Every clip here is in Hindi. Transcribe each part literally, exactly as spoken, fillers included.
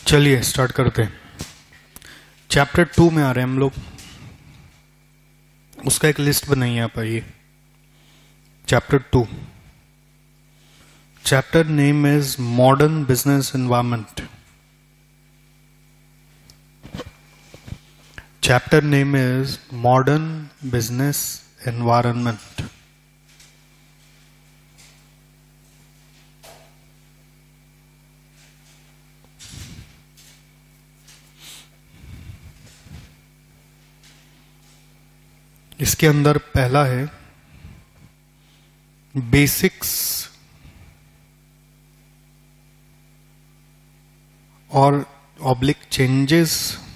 चलिए स्टार्ट करते हैं। चैप्टर टू में आ रहे हैं हम लोग। उसका एक लिस्ट बनाइए यहाँ पर। ये chapter two, chapter name is modern business environment. Chapter name is modern business environment. इसके अंदर पहला है बेसिक्स और oblique changes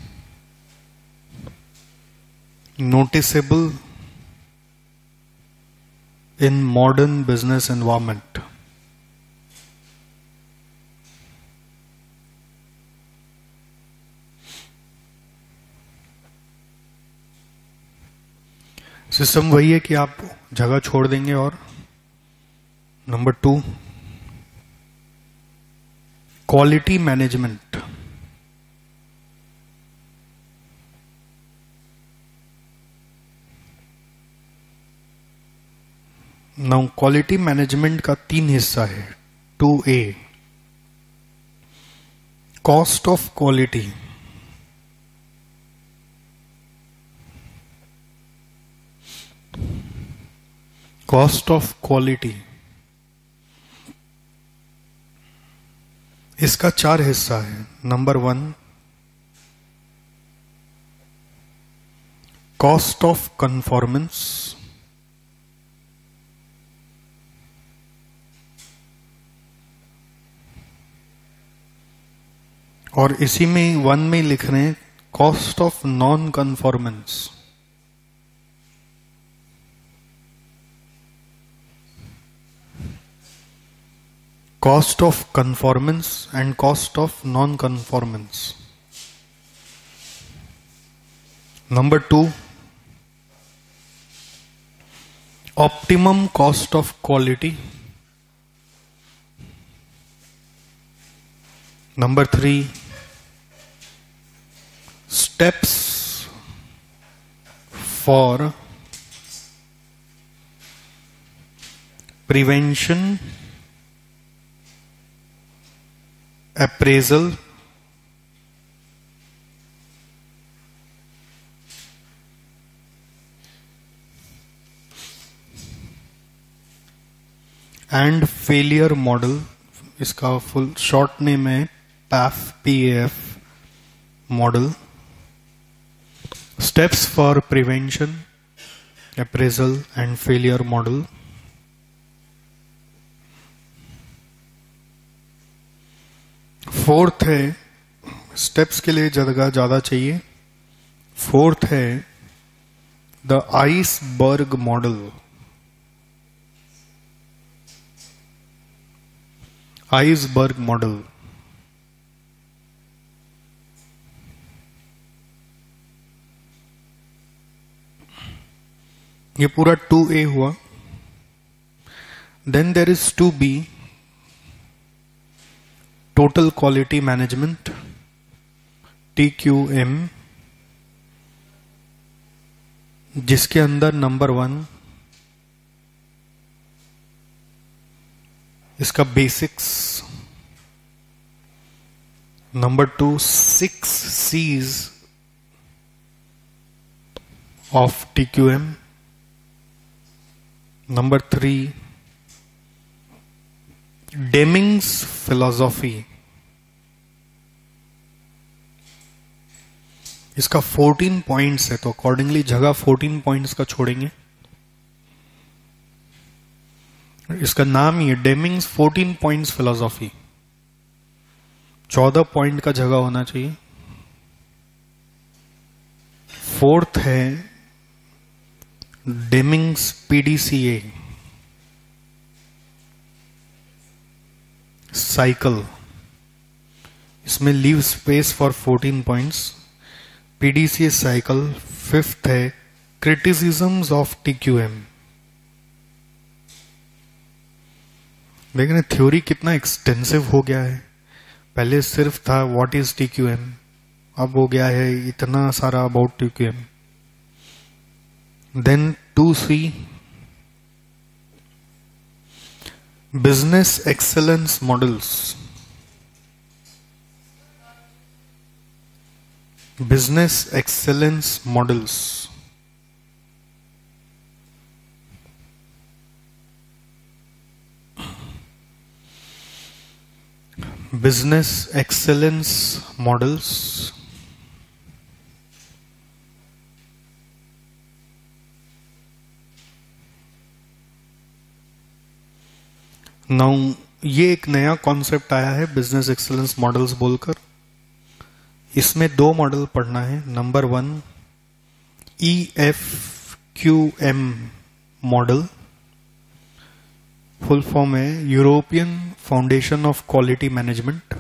noticeable in modern business environment. System वही है कि आप जगह छोड़ देंगे। और number two, quality management. Now quality management का तीन हिस्सा है। Two A, cost of quality. Cost of quality, इसका चार हिस्सा है। Number one, cost of conformance. और इसी में वन में लिख रहे हैं cost of non conformance. Cost of conformance and cost of non-conformance. Number two, optimum cost of quality. Number three, steps for prevention, appraisal, and failure model। इसका फुल शॉर्ट नेम है PAF, P F model. Steps for prevention, appraisal and failure model. Fourth है, स्टेप्स के लिए जगह ज्यादा चाहिए। फोर्थ है the iceberg model. Iceberg model, ये पूरा टू ए हुआ। Then there is two B, total quality management, T Q M, जिसके अंदर नंबर वन इसका basics. Number two, six Cs of T Q M. Number three, Deming's philosophy. इसका फोर्टीन पॉइंट्स है, तो अकॉर्डिंगली जगह फोर्टीन पॉइंट्स का छोड़ेंगे। इसका नाम ही है डेमिंग्स फोर्टीन पॉइंट्स फिलॉसफी। चौदह पॉइंट का जगह होना चाहिए। फोर्थ है डेमिंग्स पीडीसीए साइकिल। इसमें leave space for fourteen points. PDCA cycle. Fifth है क्रिटिसिज्म्स ऑफ टीक्यूएम। देख रहे थ्योरी कितना एक्सटेंसिव हो गया है। पहले सिर्फ था what is T Q M, अब हो गया है इतना सारा about T Q M. Then two C, business excellence models. Business excellence models. Business excellence models. Now ये एक नया कॉन्सेप्ट आया है बिजनेस एक्सेलेंस मॉडल्स बोलकर. इसमें दो मॉडल पढ़ना है. Number one E F Q M model, full form है European foundation of quality management.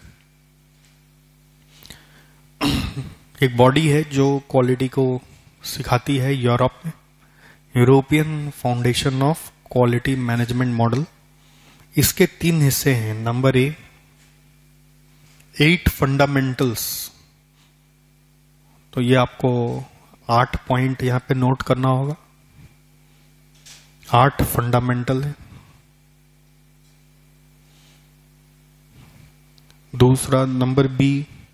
एक बॉडी है जो क्वालिटी को सिखाती है यूरोप में. European foundation of quality management model. इसके तीन हिस्से हैं. Number A, eight fundamentals. तो ये आपको आठ पॉइंट यहां पे नोट करना होगा. आठ फंडामेंटल है. दूसरा नंबर बी,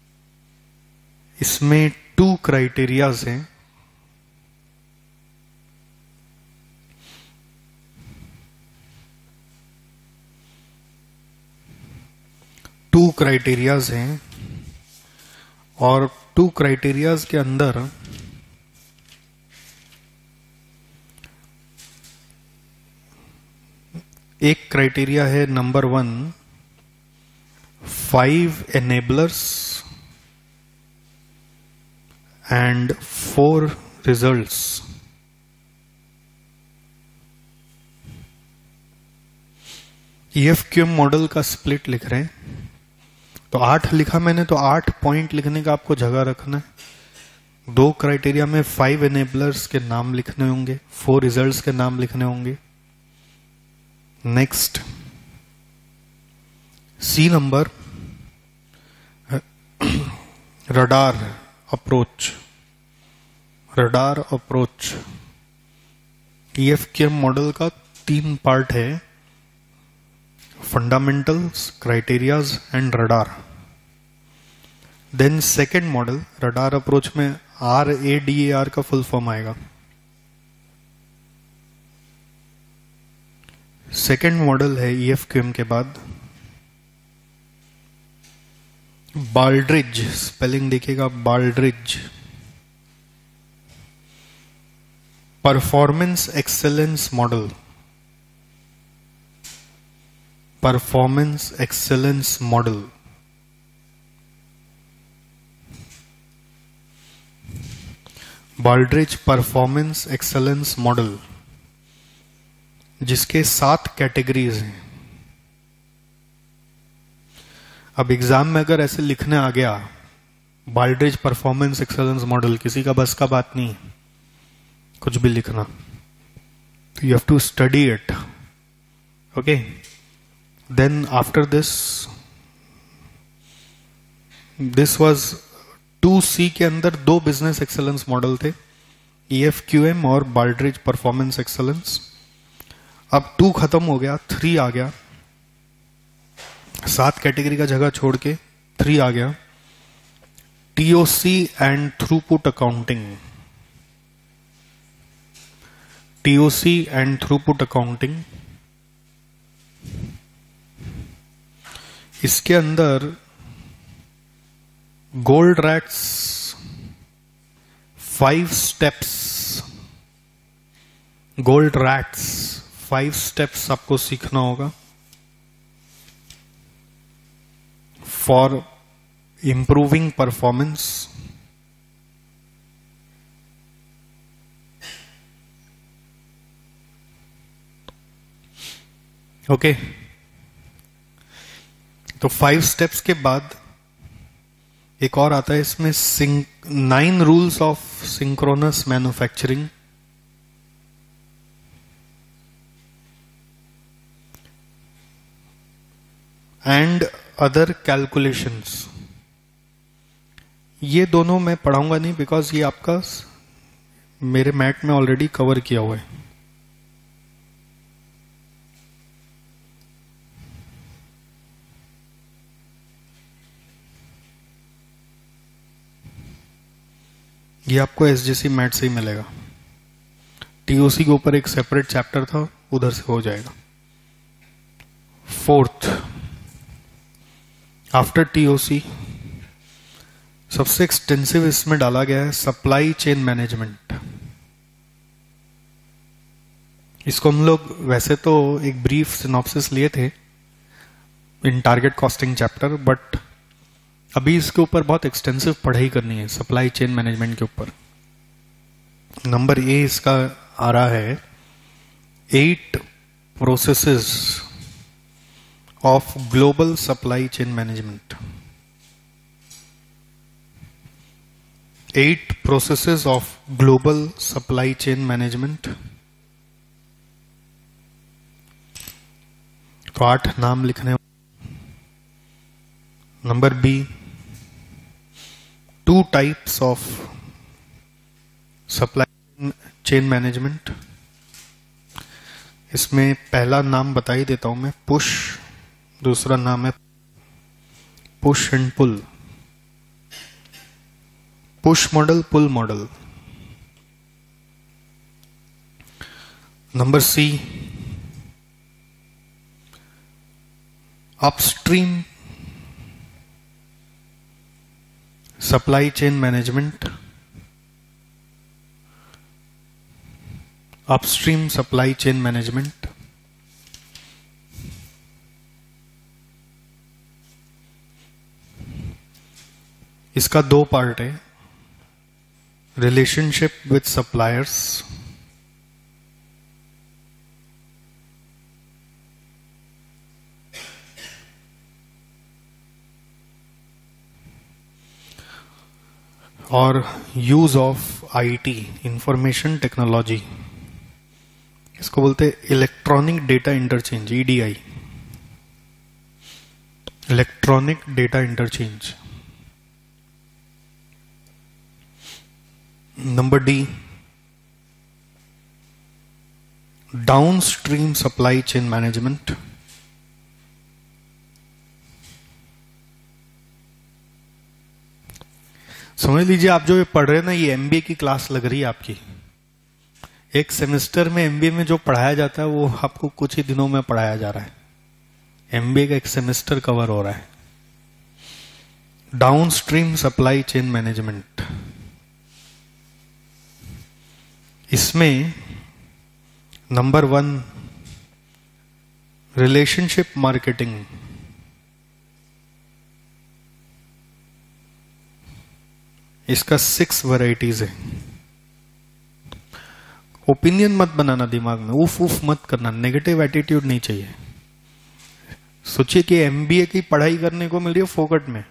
इसमें टू क्राइटेरियाज हैं. टू क्राइटेरियाज हैं और टू क्राइटेरियाज के अंदर एक क्राइटेरिया है number one, five enablers and four results. E F Q M model का स्प्लिट लिख रहे हैं. तो आठ लिखा मैंने, तो आठ पॉइंट लिखने का आपको जगह रखना है. दो क्राइटेरिया में फाइव enablers के नाम लिखने होंगे, फोर रिजल्ट्स के नाम लिखने होंगे. Next C number, RADAR approach. RADAR approach E F Q M model का तीन पार्ट है, fundamentals, criterias and RADAR. Then second model, RADAR approach में R A D A R का फुल फॉर्म आएगा. सेकेंड मॉडल है ई एफ क्यू एम के बाद बाल्ड्रिज. स्पेलिंग देखिएगा, Baldrige. Performance excellence model. Performance excellence model. Baldrige performance excellence model, जिसके सात कैटेगरीज हैं. अब एग्जाम में अगर ऐसे लिखने आ गया बाल्ड्रिज परफॉर्मेंस एक्सेलेंस मॉडल, किसी का बस का बात नहीं है कुछ भी लिखना. You have to study it. Okay. Then after this, this was two C के अंदर दो बिजनेस एक्सेलेंस मॉडल थे, ई एफ क्यू एम और बाल्ड्रिज परफॉर्मेंस एक्सेलेंस. अब टू खत्म हो गया, थ्री आ गया. सात कैटेगरी का जगह छोड़ के थ्री आ गया, T O C and throughput accounting. T O C and throughput accounting. इसके अंदर Goldratt's five steps, Goldratt's five steps आपको सीखना होगा फॉर इंप्रूविंग परफॉर्मेंस. ओके. तो फाइव स्टेप्स के बाद एक और आता है इसमें, nine rules of synchronous manufacturing. And other calculations, ये दोनों मैं पढ़ाऊंगा नहीं बिकॉज ये आपका मेरे मैट में ऑलरेडी कवर किया हुआ है। ये आपको एसजीसी मैट से ही मिलेगा। टीओसी के ऊपर एक सेपरेट चैप्टर था, उधर से हो जाएगा। फोर्थ, आफ्टर टीओसी सबसे एक्सटेंसिव इसमें डाला गया है सप्लाई चेन मैनेजमेंट। इसको हम लोग वैसे तो एक ब्रीफ सिनॉप्सिस लिए थे in target costing chapter, but अभी इसके ऊपर बहुत एक्सटेंसिव पढ़ाई करनी है सप्लाई चेन मैनेजमेंट के ऊपर। नंबर ए इसका आ रहा है eight processes of global supply chain management. Eight processes of global supply chain management. तो आठ नाम लिखने। Number B, two types of supply chain management. इसमें पहला नाम बता ही देता हूं मैं, पुश। दूसरा नाम है push and pull, push model, pull model. Number C, upstream supply chain management, upstream supply chain management. इसका दो पार्ट है, रिलेशनशिप विद सप्लायर्स और use of IT, information technology. इसको बोलते हैं electronic data interchange, EDI, electronic data interchange. Number D, downstream supply chain management. समझ लीजिए आप जो ये पढ़ रहे हैं ना, ये एमबीए की क्लास लग रही है आपकी। एक सेमेस्टर में एमबीए में जो पढ़ाया जाता है वो आपको कुछ ही दिनों में पढ़ाया जा रहा है। एमबीए का एक सेमेस्टर कवर हो रहा है। डाउनस्ट्रीम सप्लाई चेन मैनेजमेंट, इसमें नंबर वन रिलेशनशिप मार्केटिंग। इसका सिक्स वैरायटीज है। ओपिनियन मत बनाना दिमाग में, उफ उफ मत करना, नेगेटिव एटीट्यूड नहीं चाहिए। सोचिए कि एमबीए की पढ़ाई करने को मिल रही है फोकट में।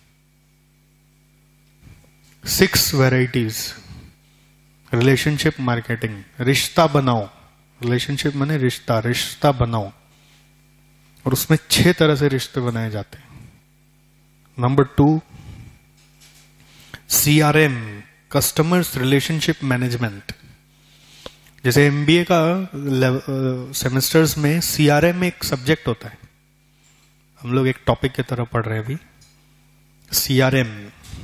सिक्स वैरायटीज, रिलेशनशिप मार्केटिंग, रिश्ता बनाओ। रिलेशनशिप माने रिश्ता, रिश्ता बनाओ, और उसमें छह तरह से रिश्ते बनाए जाते हैं। Number two, CRM, customers relationship management. जैसे एमबीए का सेमेस्टर्स में सीआरएम एक सब्जेक्ट होता है, हम लोग एक टॉपिक की तरह पढ़ रहे हैं अभी। सीआरएम,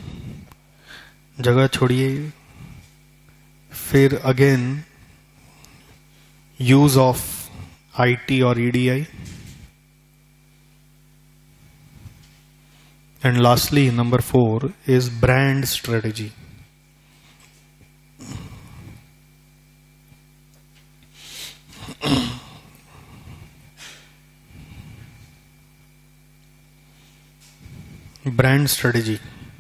जगह छोड़िए। फिर अगेन यूज ऑफ आईटी और EDI, and lastly number four is brand strategy. Brand strategy,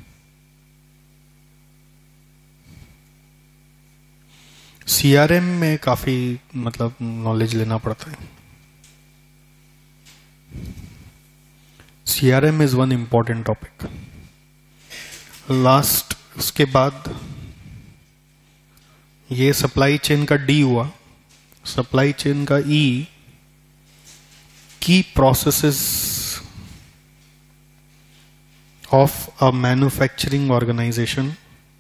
CRM में काफी मतलब नॉलेज लेना पड़ता है। CRM is one important topic. Last, उसके बाद ये सप्लाई चेन का डी हुआ। सप्लाई चेन का E, key processes of a manufacturing organisation,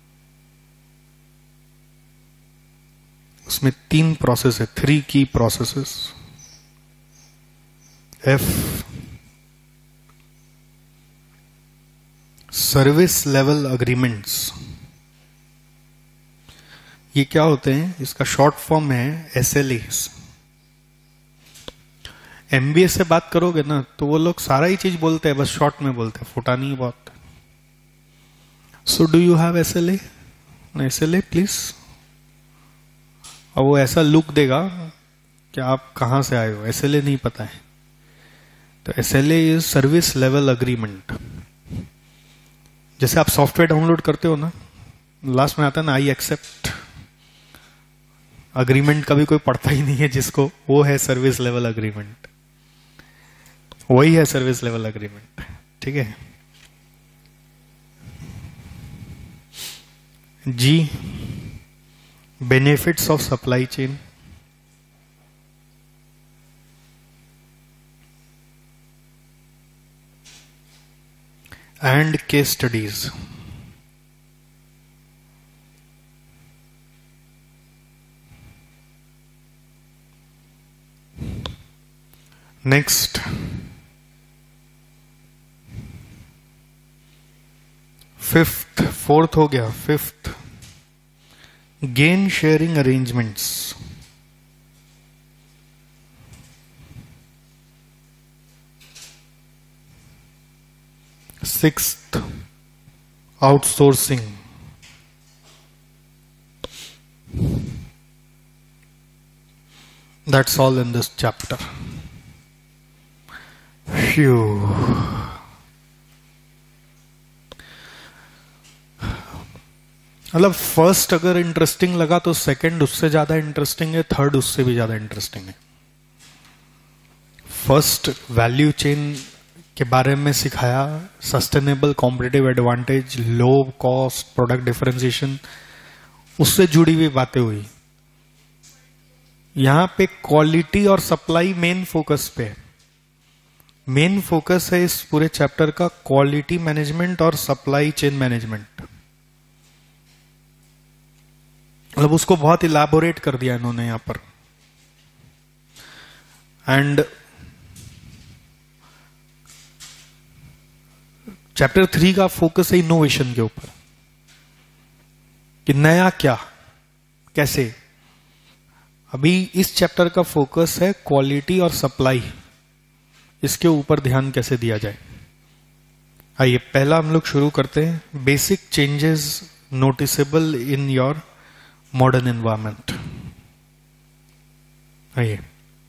उसमें तीन प्रोसेस है, three key processes. F, service level agreements. ये क्या होते हैं? इसका शॉर्ट फॉर्म है एस एल एस। एमबीए से बात करोगे ना तो वो लोग सारा ही चीज बोलते हैं, बस शॉर्ट में बोलते हैं, फुटा नहीं बहुत। So do you have S L A? S L A please. और वो ऐसा लुक देगा कि आप कहां से आए हो, एस एल ए नहीं पता है। तो S L A is service level agreement. जैसे आप सॉफ्टवेयर डाउनलोड करते हो ना, लास्ट में आता है ना आई एक्सेप्ट। अग्रीमेंट कभी कोई पढ़ता ही नहीं है जिसको, वो है सर्विस लेवल अग्रीमेंट, वही है सर्विस लेवल अग्रीमेंट। ठीक है। G, benefits of supply chain. And case studies. Next, fifth, fourth हो गया, fifth gain sharing arrangements. Sixth, outsourcing. That's all in this chapter. Phew. मतलब फर्स्ट अगर इंटरेस्टिंग लगा तो सेकंड उससे ज्यादा इंटरेस्टिंग है, थर्ड उससे भी ज्यादा इंटरेस्टिंग है। फर्स्ट वैल्यू चेन के बारे में सिखाया, sustainable competitive advantage, low cost, product differentiation, उससे जुड़ी हुई बातें हुई। यहां पे क्वालिटी और सप्लाई मेन फोकस पे, मेन फोकस है इस पूरे चैप्टर का क्वालिटी मैनेजमेंट और सप्लाई चेन मैनेजमेंट। मतलब उसको बहुत इलाबोरेट कर दिया इन्होंने यहां पर। एंड चैप्टर थ्री का फोकस है इनोवेशन के ऊपर, कि नया क्या, कैसे। अभी इस चैप्टर का फोकस है क्वालिटी और सप्लाई, इसके ऊपर ध्यान कैसे दिया जाए। आइए पहला हम लोग शुरू करते हैं, basic changes noticeable in your modern environment. आइए,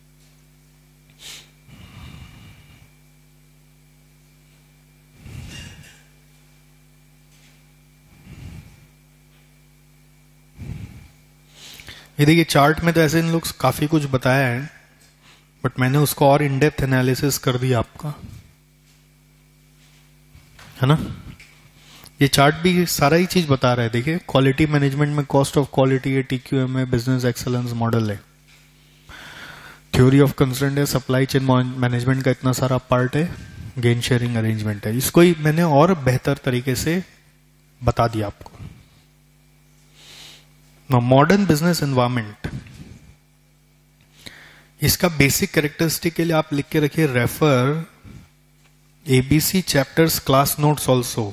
ये देखिए चार्ट में तो ऐसे इन लोग काफी कुछ बताया है, बट मैंने उसको और इन डेप्थ एनालिसिस कर दिया आपका, है ना। ये चार्ट भी सारा ही चीज बता रहा है। देखिए क्वालिटी मैनेजमेंट में कॉस्ट ऑफ क्वालिटी है, टीक्यूएम है, बिजनेस एक्सेलेंस मॉडल है, थ्योरी ऑफ कंसर्न है, सप्लाई चेन मैनेजमेंट का इतना सारा पार्ट है, गेन शेयरिंग अरेंजमेंट है। इसको ही मैंने और बेहतर तरीके से बता दिया आपको। मॉडर्न बिजनेस एनवायरमेंट, इसका बेसिक कैरेक्टरिस्टिक के लिए आप लिख के रखिए, refer ABC chapters class notes also.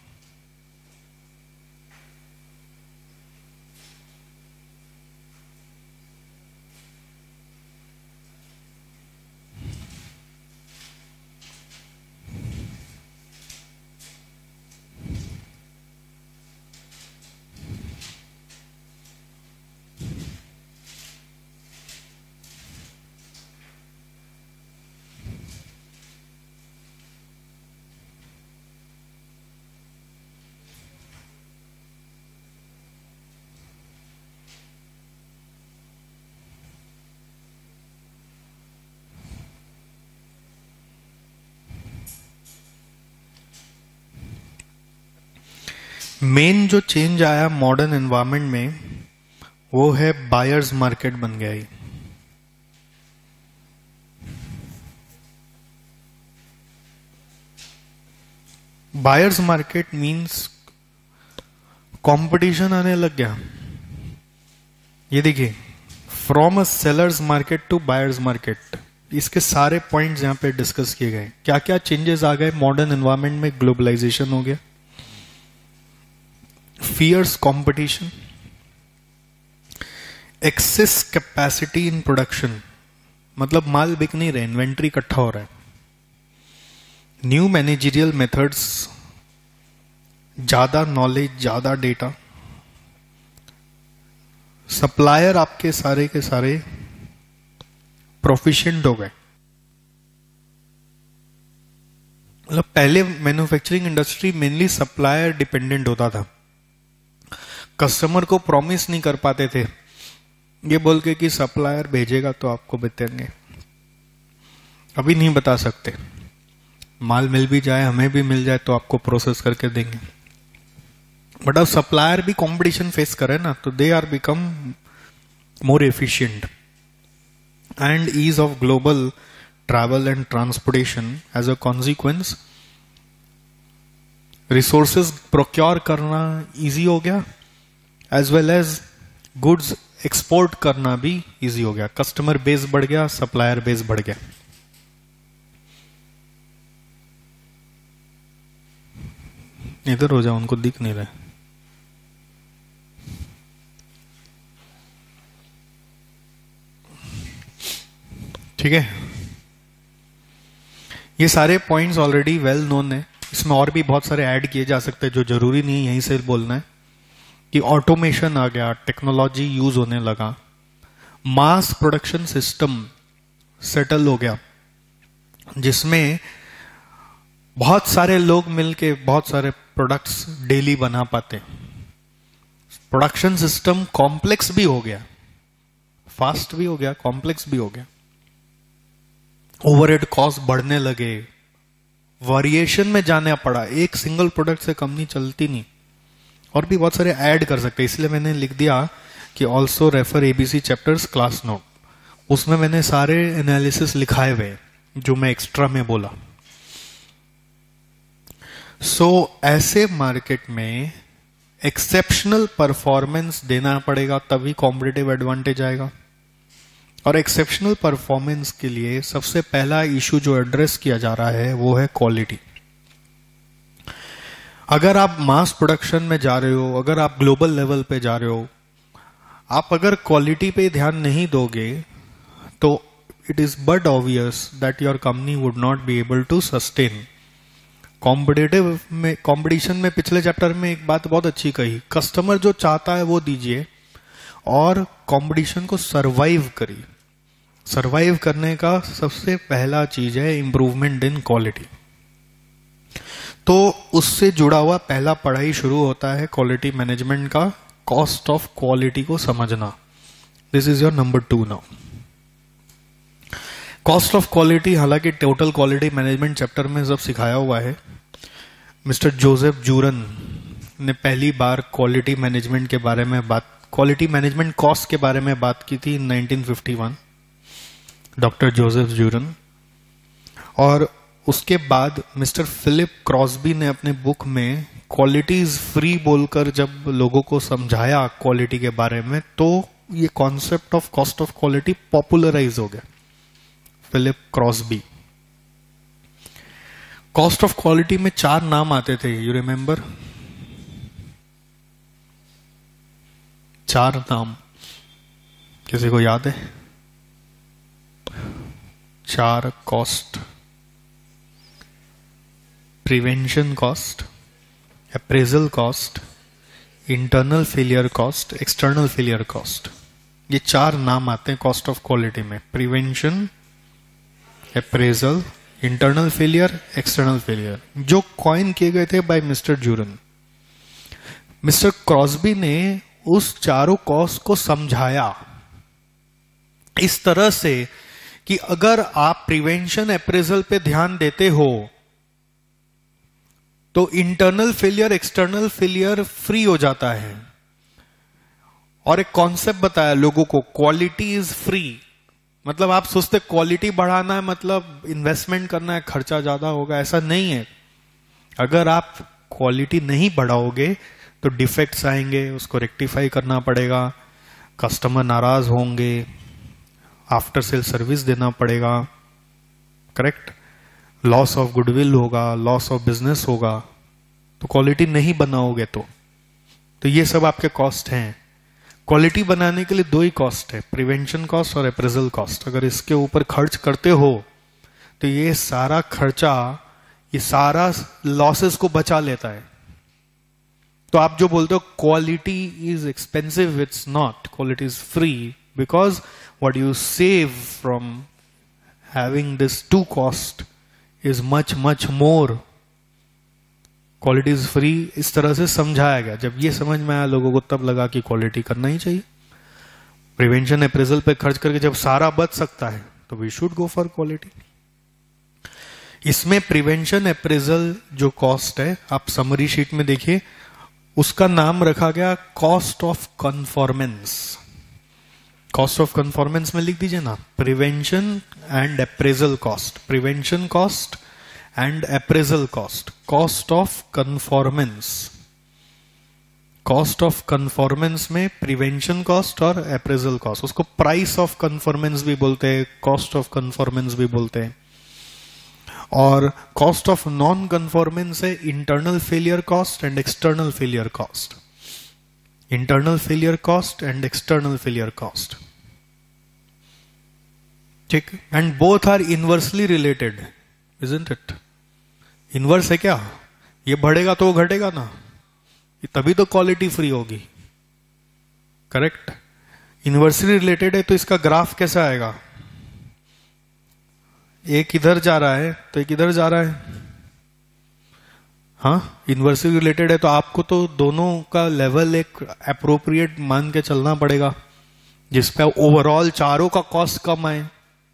Main जो चेंज आया मॉडर्न एनवायरनमेंट में वो है बायर्स मार्केट बन गया। ही बायर्स मार्केट मींस कंपटीशन आने लग गया। ये देखिए, from a sellers market to buyers market, इसके सारे पॉइंट्स यहां पे डिस्कस किए गए। क्या क्या चेंजेस आ गए मॉडर्न एनवायरनमेंट में, ग्लोबलाइजेशन हो गया, fierce competition, excess capacity in production, मतलब माल बिक नहीं रहे, इन्वेंट्री इकट्ठा हो रहा है, न्यू मैनेजरियल मेथड्स, ज्यादा नॉलेज, ज्यादा डेटा, सप्लायर आपके सारे के सारे प्रोफिशिएंट हो गए। मतलब पहले manufacturing industry mainly supplier dependent होता था, कस्टमर को प्रॉमिस नहीं कर पाते थे ये बोल के कि सप्लायर भेजेगा तो आपको बताएंगे। अभी नहीं बता सकते, माल मिल भी जाए, हमें भी मिल जाए तो आपको प्रोसेस करके देंगे। बट अब सप्लायर भी कंपटीशन फेस करे ना, तो they are become more efficient and ease of global travel and transportation as a consequence resources procure करना इजी हो गया, as well as goods export करना भी इजी हो गया। कस्टमर बेस बढ़ गया, सप्लायर बेस बढ़ गया। इधर हो जाओ, उनको दिख नहीं रहा। ठीक है, ये सारे पॉइंट्स ऑलरेडी वेल नोन है, इसमें और भी बहुत सारे ऐड किए जा सकते हैं जो जरूरी नहीं यहीं से बोलना है। कि ऑटोमेशन आ गया, टेक्नोलॉजी यूज होने लगा, मास प्रोडक्शन सिस्टम सेटल हो गया, जिसमें बहुत सारे लोग मिलके बहुत सारे प्रोडक्ट्स डेली बना पाते। प्रोडक्शन सिस्टम कॉम्प्लेक्स भी हो गया, फास्ट भी हो गया, कॉम्प्लेक्स भी हो गया। ओवरहेड कॉस्ट बढ़ने लगे, वेरिएशन में जाना पड़ा, एक सिंगल प्रोडक्ट से कंपनी चलती नहीं। और भी बहुत सारे ऐड कर सकते हैं, इसलिए मैंने लिख दिया कि also refer ABC chapters class note. उसमें मैंने सारे एनालिसिस लिखाए हुए जो मैं एक्स्ट्रा में बोला। सो so, ऐसे मार्केट में एक्सेप्शनल परफॉर्मेंस देना पड़ेगा, तभी कॉम्पिटिटिव एडवांटेज आएगा। और एक्सेप्शनल परफॉर्मेंस के लिए सबसे पहला इशू जो एड्रेस किया जा रहा है वो है क्वालिटी। अगर आप मास प्रोडक्शन में जा रहे हो, अगर आप ग्लोबल लेवल पे जा रहे हो, आप अगर क्वालिटी पे ध्यान नहीं दोगे तो it is but obvious that your company would not be able to sustain. Competitive में, कंपटीशन में पिछले चैप्टर में एक बात बहुत अच्छी कही, कस्टमर जो चाहता है वो दीजिए और कंपटीशन को सरवाइव करिए। सरवाइव करने का सबसे पहला चीज है इंप्रूवमेंट इन क्वालिटी। तो उससे जुड़ा हुआ पहला पढ़ाई शुरू होता है क्वालिटी मैनेजमेंट का, कॉस्ट ऑफ क्वालिटी को समझना। This is your number two now. Cost of quality हालांकि टोटल क्वालिटी मैनेजमेंट चैप्टर में सब सिखाया हुआ है। मिस्टर जोसेफ जूरन ने पहली बार क्वालिटी मैनेजमेंट के बारे में बात, क्वालिटी मैनेजमेंट कॉस्ट के बारे में बात की थी in nineteen fifty one, doctor Joseph Juran. और उसके बाद मिस्टर फिलिप क्रॉस्बी ने अपने बुक में क्वालिटी इज फ्री बोलकर जब लोगों को समझाया क्वालिटी के बारे में, तो ये concept of cost of quality popularise हो गया। Philip Crosby. Cost of quality में चार नाम आते थे, यू रिमेंबर? चार नाम किसी को याद है? चार cost: prevention cost, appraisal cost, internal failure cost, external failure cost. ये चार नाम आते हैं कॉस्ट ऑफ क्वालिटी में: prevention, appraisal, internal failure, external failure, जो कॉइन किए गए थे by mister Juran. Mister Crosby ने उस चारों कॉस्ट को समझाया इस तरह से कि अगर आप प्रिवेंशन अप्रेजल पे ध्यान देते हो तो internal failure, external failure free हो जाता है। और एक कॉन्सेप्ट बताया लोगों को, क्वालिटी इज फ्री। मतलब आप सोचते क्वालिटी बढ़ाना है मतलब इन्वेस्टमेंट करना है, खर्चा ज्यादा होगा, ऐसा नहीं है। अगर आप क्वालिटी नहीं बढ़ाओगे तो डिफेक्ट्स आएंगे, उसको रेक्टिफाई करना पड़ेगा, कस्टमर नाराज होंगे, आफ्टर सेल सर्विस देना पड़ेगा, करेक्ट, लॉस ऑफ गुडविल होगा, लॉस ऑफ बिजनेस होगा, तो क्वालिटी नहीं बनाओगे तो तो ये सब आपके कॉस्ट हैं। क्वालिटी बनाने के लिए दो ही कॉस्ट है, प्रिवेंशन कॉस्ट और अप्रेजल कॉस्ट। अगर इसके ऊपर खर्च करते हो तो ये सारा खर्चा, ये सारा लॉसेस को बचा लेता है। तो आप जो बोलते हो quality is expensive, it's not, quality is free, because what you save from having this two cost is much much more. Quality is free इस तरह से समझाया गया। जब ये समझ में आया लोगों को तब लगा कि क्वालिटी करना ही चाहिए। प्रिवेंशन अप्रेजल पे खर्च करके जब सारा बच सकता है तो we should go for quality. इसमें प्रिवेंशन अप्रेजल जो कॉस्ट है, आप समरी शीट में देखिए, उसका नाम रखा गया cost of conformance. Cost of conformance में लिख दीजिए ना, prevention and appraisal cost, prevention cost and appraisal cost, cost of conformance. Cost of conformance में प्रिवेंशन कॉस्ट और अप्रेजल कॉस्ट, उसको प्राइस ऑफ कन्फॉर्मेंस भी बोलते हैं, कॉस्ट ऑफ कन्फॉर्मेंस भी बोलते हैं। और कॉस्ट ऑफ नॉन कन्फॉर्मेंस है internal failure cost and external failure cost, internal failure cost and external failure cost, ठीक। And both are inversely related, isn't it? Inverse है क्या? ये बढ़ेगा तो वो घटेगा ना, तभी तो क्वालिटी फ्री होगी, करेक्ट। इनवर्सली रिलेटेड है तो इसका ग्राफ कैसा आएगा? एक इधर जा रहा है तो एक इधर जा रहा है, हाँ। इनवर्सली रिलेटेड है तो आपको तो दोनों का लेवल एक अप्रोप्रिएट मान के चलना पड़ेगा, जिसपे ओवरऑल चारों का कॉस्ट कम आए,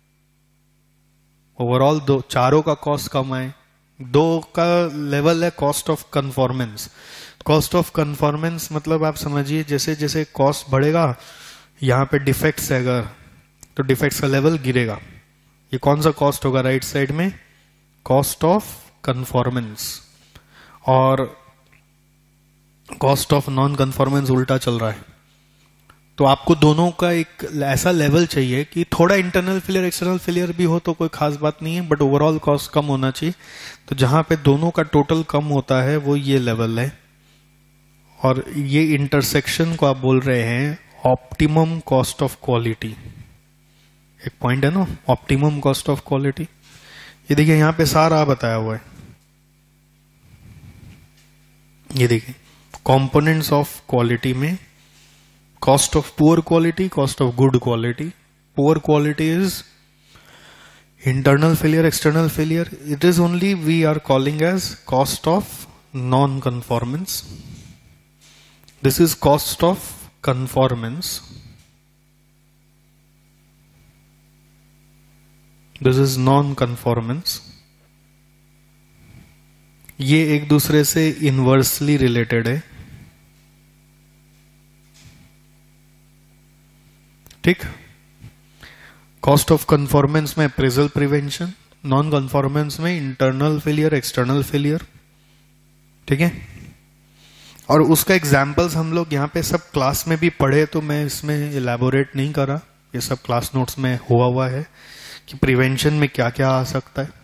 ओवरऑल दो चारों का कॉस्ट कम आए। दो का लेवल है cost of conformance. Cost of conformance मतलब आप समझिए, जैसे जैसे कॉस्ट बढ़ेगा, यहां पे डिफेक्ट्स है अगर, तो डिफेक्ट्स का लेवल गिरेगा। ये कौन सा कॉस्ट होगा राइट साइड में? Cost of conformance. और कॉस्ट ऑफ नॉन कन्फॉर्मेंस उल्टा चल रहा है। तो आपको दोनों का एक ऐसा लेवल चाहिए कि थोड़ा इंटरनल फेलियर एक्सटर्नल फेलियर भी हो तो कोई खास बात नहीं है, बट ओवरऑल कॉस्ट कम होना चाहिए। तो जहां पे दोनों का टोटल कम होता है वो ये लेवल है, और ये इंटरसेक्शन को आप बोल रहे हैं ऑप्टिमम कॉस्ट ऑफ क्वालिटी। एक पॉइंट है ना, ऑप्टिमम कॉस्ट ऑफ क्वालिटी। ये देखिए यहां पे सारा बताया हुआ है, ये देखिए कंपोनेंट्स ऑफ क्वालिटी में cost of poor quality, cost of good quality. Poor quality is internal failure, external failure. It is only we are calling as cost of non-conformance. This is cost of conformance. This is non-conformance. ये एक दूसरे से इनवर्सली रिलेटेड है, ठीक। कॉस्ट ऑफ कन्फॉर्मेंस में अप्रेजल प्रिवेंशन, नॉन कन्फॉर्मेंस में इंटरनल फेलियर एक्सटर्नल फेलियर, ठीक है। और उसका एग्जाम्पल्स हम लोग यहाँ पे सब क्लास में भी पढ़े, तो मैं इसमें इलेबोरेट नहीं करा, ये सब क्लास नोट्स में हुआ हुआ है कि प्रिवेंशन में क्या क्या आ सकता है।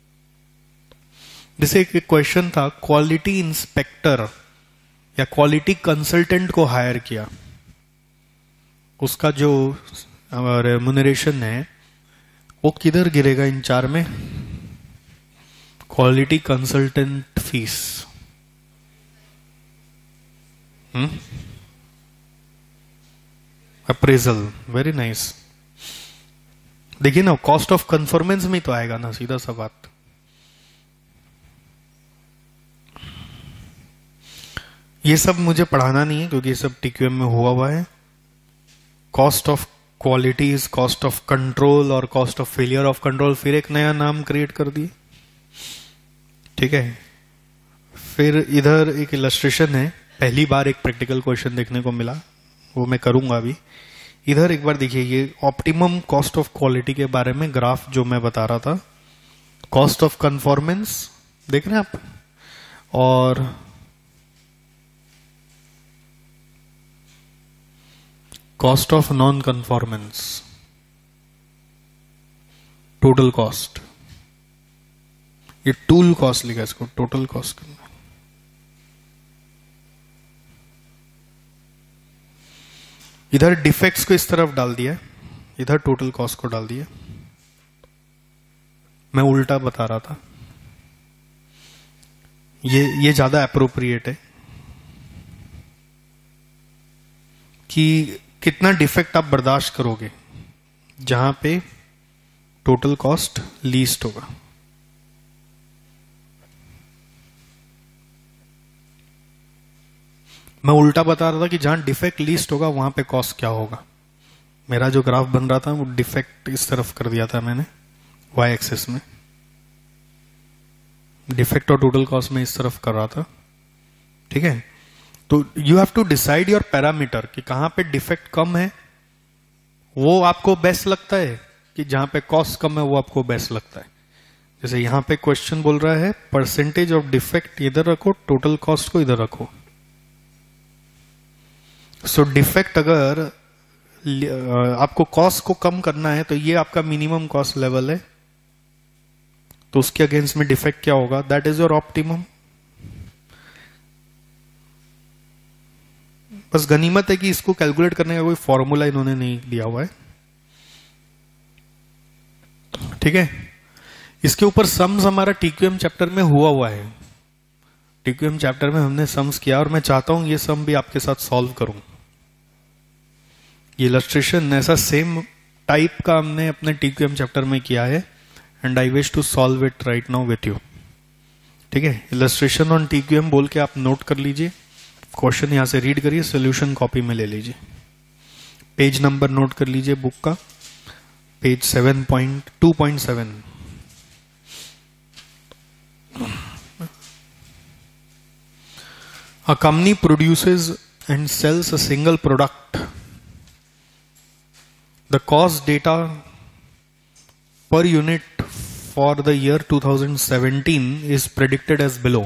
जैसे एक क्वेश्चन था, क्वालिटी इंस्पेक्टर या क्वालिटी कंसल्टेंट को हायर किया, उसका जो रेम्यूनरेशन है वो किधर गिरेगा इन चार में? Quality consultant fees, hmm appraisal, very nice. देखिए ना, कॉस्ट ऑफ कन्फॉर्मेंस में तो आएगा ना, सीधा सा बात। ये सब मुझे पढ़ाना नहीं है क्योंकि ये सब टीक्यूएम में हुआ हुआ है। Cost of quality is cost of control और cost of failure of control, फिर एक नया नाम क्रिएट कर दिए, ठीक है। फिर इधर एक इलस्ट्रेशन है, पहली बार एक प्रैक्टिकल क्वेश्चन देखने को मिला, वो मैं करूंगा अभी। इधर एक बार देखिए, ये ऑप्टिमम कॉस्ट ऑफ क्वालिटी के बारे में ग्राफ जो मैं बता रहा था, कॉस्ट ऑफ कन्फॉर्मेंस देख रहे हैं आप, और cost of non conformance, total cost, ये टूल कॉस्ट लिखा इसको टोटल कॉस्ट करना। इधर डिफेक्ट्स को इस तरफ डाल दिया, इधर टोटल कॉस्ट को डाल दिया। मैं उल्टा बता रहा था, ये ये ज्यादा अप्रोप्रिएट है कि कितना डिफेक्ट आप बर्दाश्त करोगे जहां पे टोटल कॉस्ट लीस्ट होगा। मैं उल्टा बता रहा था कि जहां डिफेक्ट लीस्ट होगा वहां पे कॉस्ट क्या होगा। मेरा जो ग्राफ बन रहा था वो डिफेक्ट इस तरफ कर दिया था मैंने वाई एक्सिस में, डिफेक्ट और टोटल कॉस्ट में इस तरफ कर रहा था, ठीक है। तो you have to decide your parameter कि कहां पे डिफेक्ट कम है वो आपको बेस्ट लगता है कि जहां पे कॉस्ट कम है वो आपको बेस्ट लगता है। जैसे यहां पे क्वेश्चन बोल रहा है परसेंटेज ऑफ डिफेक्ट इधर रखो, टोटल कॉस्ट को इधर रखो। सो so, डिफेक्ट अगर आपको कॉस्ट को कम करना है तो ये आपका मिनिमम कॉस्ट लेवल है, तो उसके अगेंस्ट में डिफेक्ट क्या होगा, दैट इज योर ऑप्टिमम। बस गनीमत है कि इसको कैलकुलेट करने का कोई फॉर्मूला इन्होंने नहीं दिया हुआ है, ठीक है। इसके ऊपर सम्स हमारा टीक्यूएम चैप्टर में हुआ हुआ है, टीक्यूएम चैप्टर में हमने सम्स किया और मैं चाहता हूं ये सम भी आपके साथ सॉल्व करूं। ये इलस्ट्रेशन ऐसा सेम टाइप का हमने अपने टीक्यूएम चैप्टर में किया है and I wish to solve it right now with you, ठीक है। इलस्ट्रेशन ऑन टीक्यूएम बोल के आप नोट कर लीजिए, क्वेश्चन यहां से रीड करिए, सोल्यूशन कॉपी में ले लीजिए, पेज नंबर नोट कर लीजिए बुक का, page seven point two point seven. A company produces and sells a single product. The cost data per unit for the year two thousand seventeen is predicted as below.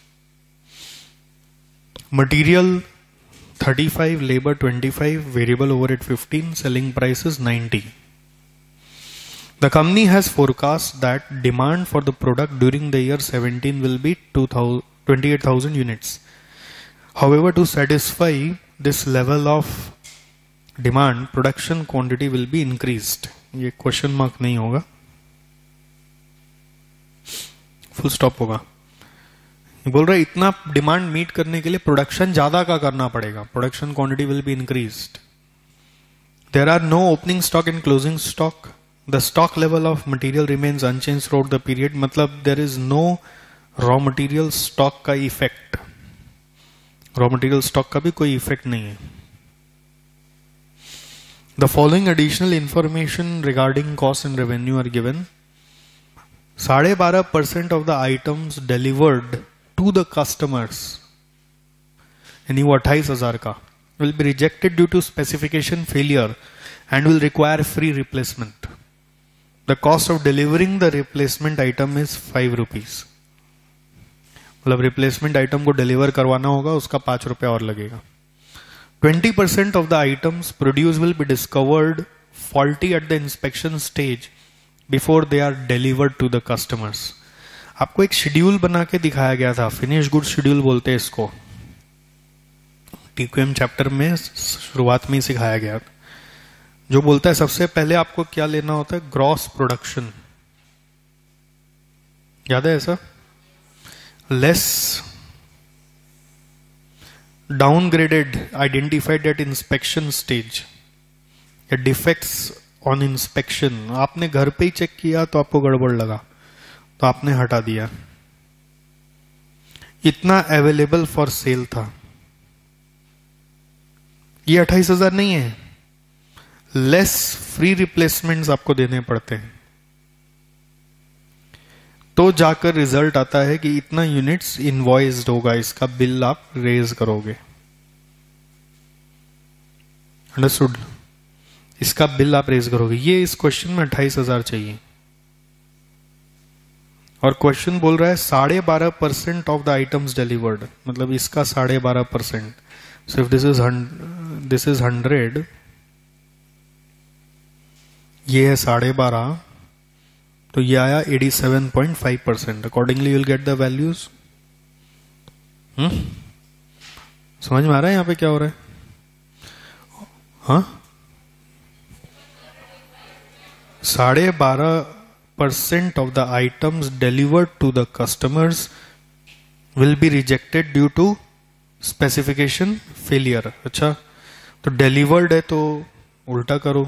Material thirty-five, labor twenty-five, variable overhead fifteen, selling price is ninety. The company has forecast that demand for the product during the year seventeen will be twenty-eight thousand units. However, to satisfy this level of demand, production quantity will be increased. ये क्वेश्चन मार्क नहीं होगा, फुल स्टॉप होगा। ये बोल रहा है इतना डिमांड मीट करने के लिए प्रोडक्शन ज्यादा का करना पड़ेगा, production quantity will be increased. There are no opening stock and closing stock, the stock level of material remains unchanged through the period, मतलब there is no raw material stock का इफेक्ट, रॉ मटेरियल स्टॉक का भी कोई इफेक्ट नहीं है। The following additional information regarding cost and revenue are given. साढ़े बारह percent of the items delivered to the customers, यानी वो अट्ठाईस हजार का, will be rejected due to specification failure and will require free replacement. The cost of delivering the replacement item is five rupees, मतलब रिप्लेसमेंट आइटम को डिलीवर करवाना होगा उसका पांच रुपए और लगेगा। Twenty percent of the items produce will be discovered faulty at the inspection stage before they are delivered to the customers. आपको एक शेड्यूल बना के दिखाया गया था, फिनिश गुड शेड्यूल बोलते हैं इसको, टीक्यूएम चैप्टर में शुरुआत में ही सिखाया गया, जो बोलता है सबसे पहले आपको क्या लेना होता है, ग्रॉस प्रोडक्शन। याद है ऐसा? Less downgraded identified at inspection stage या defects on inspection, आपने घर पे ही चेक किया तो आपको गड़बड़ लगा तो आपने हटा दिया, इतना अवेलेबल फॉर सेल था। ये अट्ठाईस हजार नहीं है, लेस फ्री रिप्लेसमेंट्स आपको देने पड़ते हैं, तो जाकर रिजल्ट आता है कि इतना यूनिट्स इनवॉइस्ड होगा, इसका बिल आप रेज करोगे। अंडरस्टूड? इसका बिल आप रेज करोगे। ये इस क्वेश्चन में अट्ठाईस हजार चाहिए। और क्वेश्चन बोल रहा है साढ़े बारह percent of the items delivered, मतलब इसका साढ़े बारह percent. So if this is this is hundred, ये है साढ़े बारह, तो ये आया eighty seven point five percent. Accordingly you will get the values. Hmm समझ में आ रहा है यहाँ पे क्या हो रहा है? हाँ, साढ़े बारह percent of the items delivered to the customers will be rejected due to specification failure. अच्छा, तो डिलीवर्ड है तो उल्टा करो,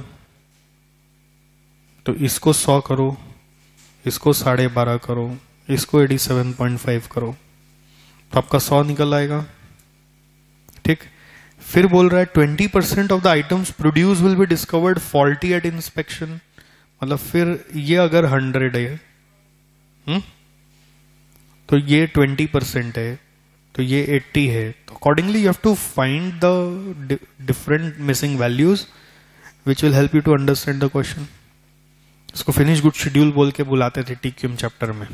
तो इसको सौ करो, इसको साढ़े बारह करो, इसको एटी सेवन पॉइंट फाइव करो, तो आपका सौ निकल आएगा. ठीक. फिर बोल रहा है twenty percent of the items produce will be discovered faulty at inspection. मतलब फिर ये अगर हंड्रेड है, हुँ? तो ये ट्वेंटी परसेंट है, तो ये एट्टी है. तो accordingly you have to find the different missing values which will help you to understand the question. इसको फिनिश गुड शेड्यूल बोल के बुलाते थे टीक्यूएम चैप्टर में.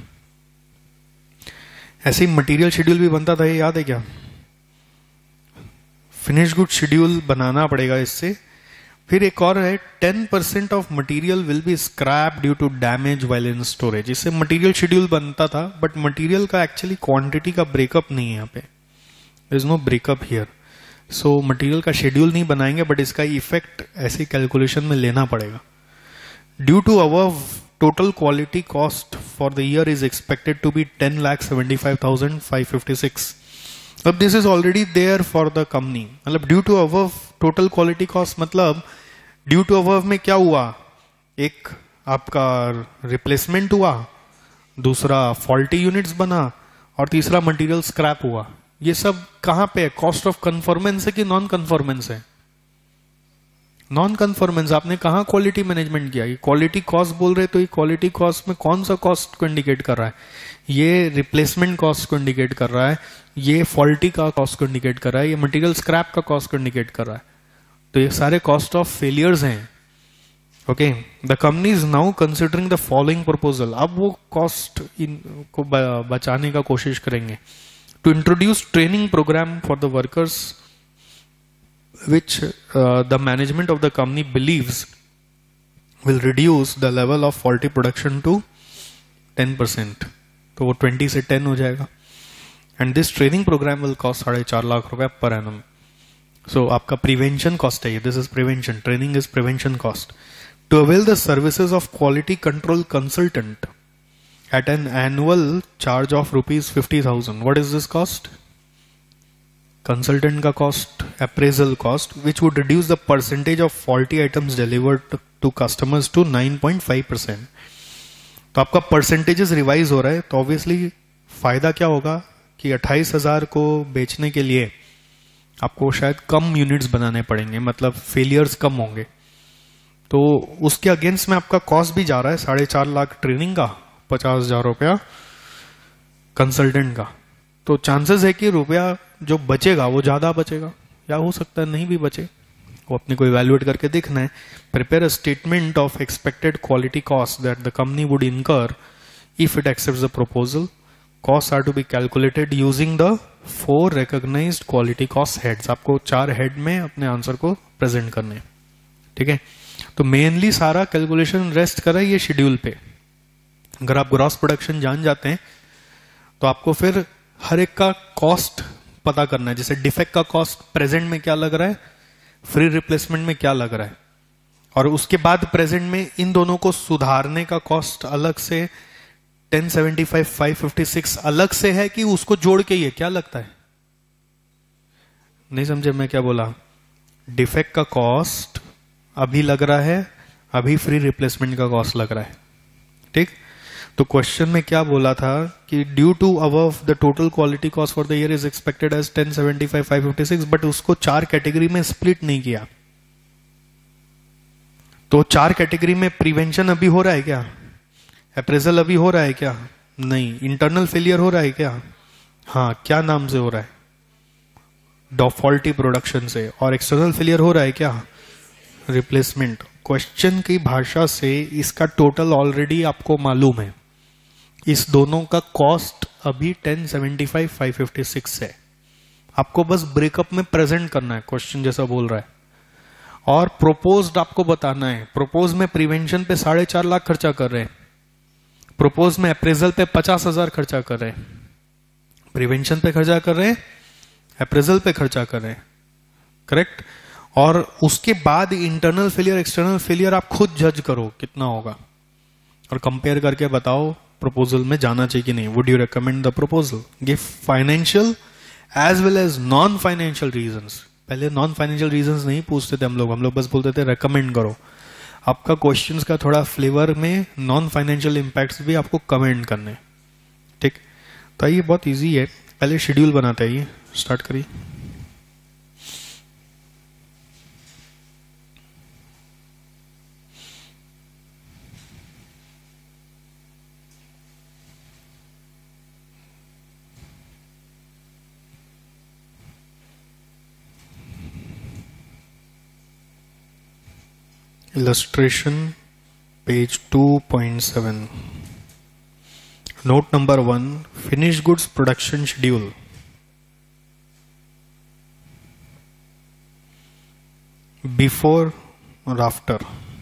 ऐसे ही मटेरियल शेड्यूल भी बनता था, ये याद है क्या? फिनिश गुड शेड्यूल बनाना पड़ेगा इससे. फिर एक और है ten percent of material will be scrap due to damage while in storage. इससे मटेरियल शेड्यूल बनता था, बट मटेरियल का एक्चुअली क्वांटिटी का ब्रेकअप नहीं है यहाँ पे. There is no breakup here. So material का शेड्यूल नहीं बनाएंगे, बट इसका इफेक्ट ऐसे कैलकुलेशन में लेना पड़ेगा. Due to above total quality cost for the year is expected to be ten lakh seventy-five thousand five hundred fifty-six. अब this is already there for the company. मतलब due to above total quality cost मतलब due to above में क्या हुआ? एक आपका replacement हुआ, दूसरा faulty units बना, और तीसरा material scrap हुआ. ये सब कहाँ पे है? cost of conformance है कि non conformance है? Non conformance. आपने कहा क्वालिटी मैनेजमेंट किया? ये क्वालिटी कॉस्ट बोल रहे, तो ये क्वालिटी कॉस्ट में कौन सा कॉस्ट को इंडिकेट कर रहा है? ये रिप्लेसमेंट कॉस्ट को इंडिकेट कर रहा है, ये फॉल्टी का कॉस्ट को इंडिकेट कर रहा है, ये मटेरियल स्क्रैप का कॉस्ट को इंडिकेट कर रहा है. तो ये सारे कॉस्ट ऑफ फेलियर्स हैं. Okay, the company is now considering the following proposal. अब वो कॉस्ट को बचाने का कोशिश करेंगे. To introduce training programme for the workers which uh, the management of the company believes will reduce the level of faulty production to ten percent. तो वो twenty से ten हो जाएगा. And this training program will cost साढ़े चार लाख रुपए per annum. So आपका prevention cost है ये. This is prevention. Training is prevention cost. To avail the services of quality control consultant at an annual charge of rupees fifty thousand. What is this cost? Consultant का cost, appraisal cost, which would reduce the percentage of faulty items delivered to customers to nine point five percent. तो आपका परसेंटेजेस रिवाइज हो रहा है, तो ऑब्वियसली फायदा क्या होगा कि अट्ठाईस हजार को बेचने के लिए आपको शायद कम यूनिट्स बनाने पड़ेंगे, मतलब फेलियर्स कम होंगे. तो उसके अगेंस्ट में आपका कॉस्ट भी जा रहा है साढ़े चार लाख ट्रेनिंग का, पचास हजार रुपया कंसल्टेंट का. तो चांसेस है कि रुपया जो बचेगा वो ज्यादा बचेगा, या हो सकता है नहीं भी बचे. वो अपने को इवैल्यूएट करके देखना है. Prepare a statement of expected quality cost that the company would incur if it accepts the proposal. Cost are to be calculated using the four recognised quality cost heads. आपको चार हेड में अपने आंसर को प्रेजेंट करने. ठीक है, तो मेनली सारा कैलकुलेशन रेस्ट कर रहा है ये शेड्यूल पे. अगर आप ग्रॉस प्रोडक्शन जान जाते हैं तो आपको फिर हर एक का कॉस्ट पता करना है. जैसे डिफेक्ट का कॉस्ट प्रेजेंट में क्या लग रहा है, फ्री रिप्लेसमेंट में क्या लग रहा है, और उसके बाद प्रेजेंट में इन दोनों को सुधारने का कॉस्ट अलग से ten seventy five five fifty six अलग से है, कि उसको जोड़ के ये क्या लगता है? नहीं समझे मैं क्या बोला? डिफेक्ट का कॉस्ट अभी लग रहा है, अभी फ्री रिप्लेसमेंट का कॉस्ट लग रहा है. ठीक. तो क्वेश्चन में क्या बोला था कि due to above the total quality cost for the year is expected as ten seventy five five fifty six, but उसको चार कैटेगरी में स्प्लिट नहीं किया. तो चार कैटेगरी में प्रिवेंशन अभी हो रहा है क्या? अप्रेजल अभी हो रहा है क्या? नहीं. इंटरनल फेलियर हो रहा है क्या? हाँ. क्या नाम से हो रहा है? फॉल्टी प्रोडक्शन से. और एक्सटर्नल फेलियर हो रहा है क्या? रिप्लेसमेंट. क्वेश्चन की भाषा से इसका टोटल ऑलरेडी आपको मालूम है. इस दोनों का कॉस्ट अभी ten seventy five five fifty six है। आपको बस ब्रेकअप में प्रेजेंट करना है, क्वेश्चन जैसा बोल रहा है, और प्रोपोज्ड आपको बताना है। प्रोपोज में प्रिवेंशन पे साढ़े चार लाख खर्चा कर रहे हैं, प्रोपोज में अप्रेजल पे पचास हजार खर्चा कर रहे हैं। प्रिवेंशन पे खर्चा कर रहे हैं, अप्रेजल पे खर्चा कर रहे हैं, करेक्ट। और उसके बाद इंटरनल फेलियर एक्सटर्नल फेलियर आप खुद जज करो कितना होगा, और कंपेयर करके बताओ प्रपोजल में जाना चाहिए कि नहीं। Would you recommend the proposal? Give financial as well as non financial reasons. पहले नॉन फाइनेंशियल रीजंस नहीं पूछते थे हम लोग, हम लोग बस बोलते थे रेकमेंड करो। आपका क्वेश्चंस का थोड़ा फ्लेवर में नॉन फाइनेंशियल इंपैक्ट्स भी आपको कमेंट करने, ठीक। तो ये बहुत इजी है, पहले शेड्यूल बनाते हैं, ये स्टार्ट करिए। Illustration, page two point seven. Note number one, finished goods production schedule. Before or after?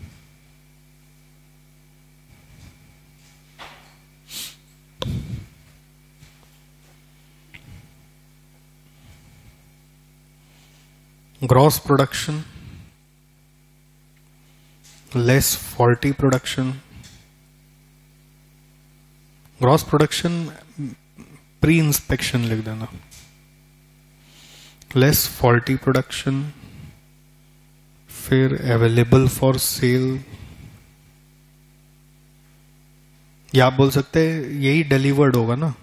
Gross production, less faulty production. Gross production pre inspection लिख देना, लेस फॉल्टी प्रोडक्शन, फिर अवेलेबल फॉर सेल, या आप बोल सकते हैं यही डिलीवर्ड होगा ना,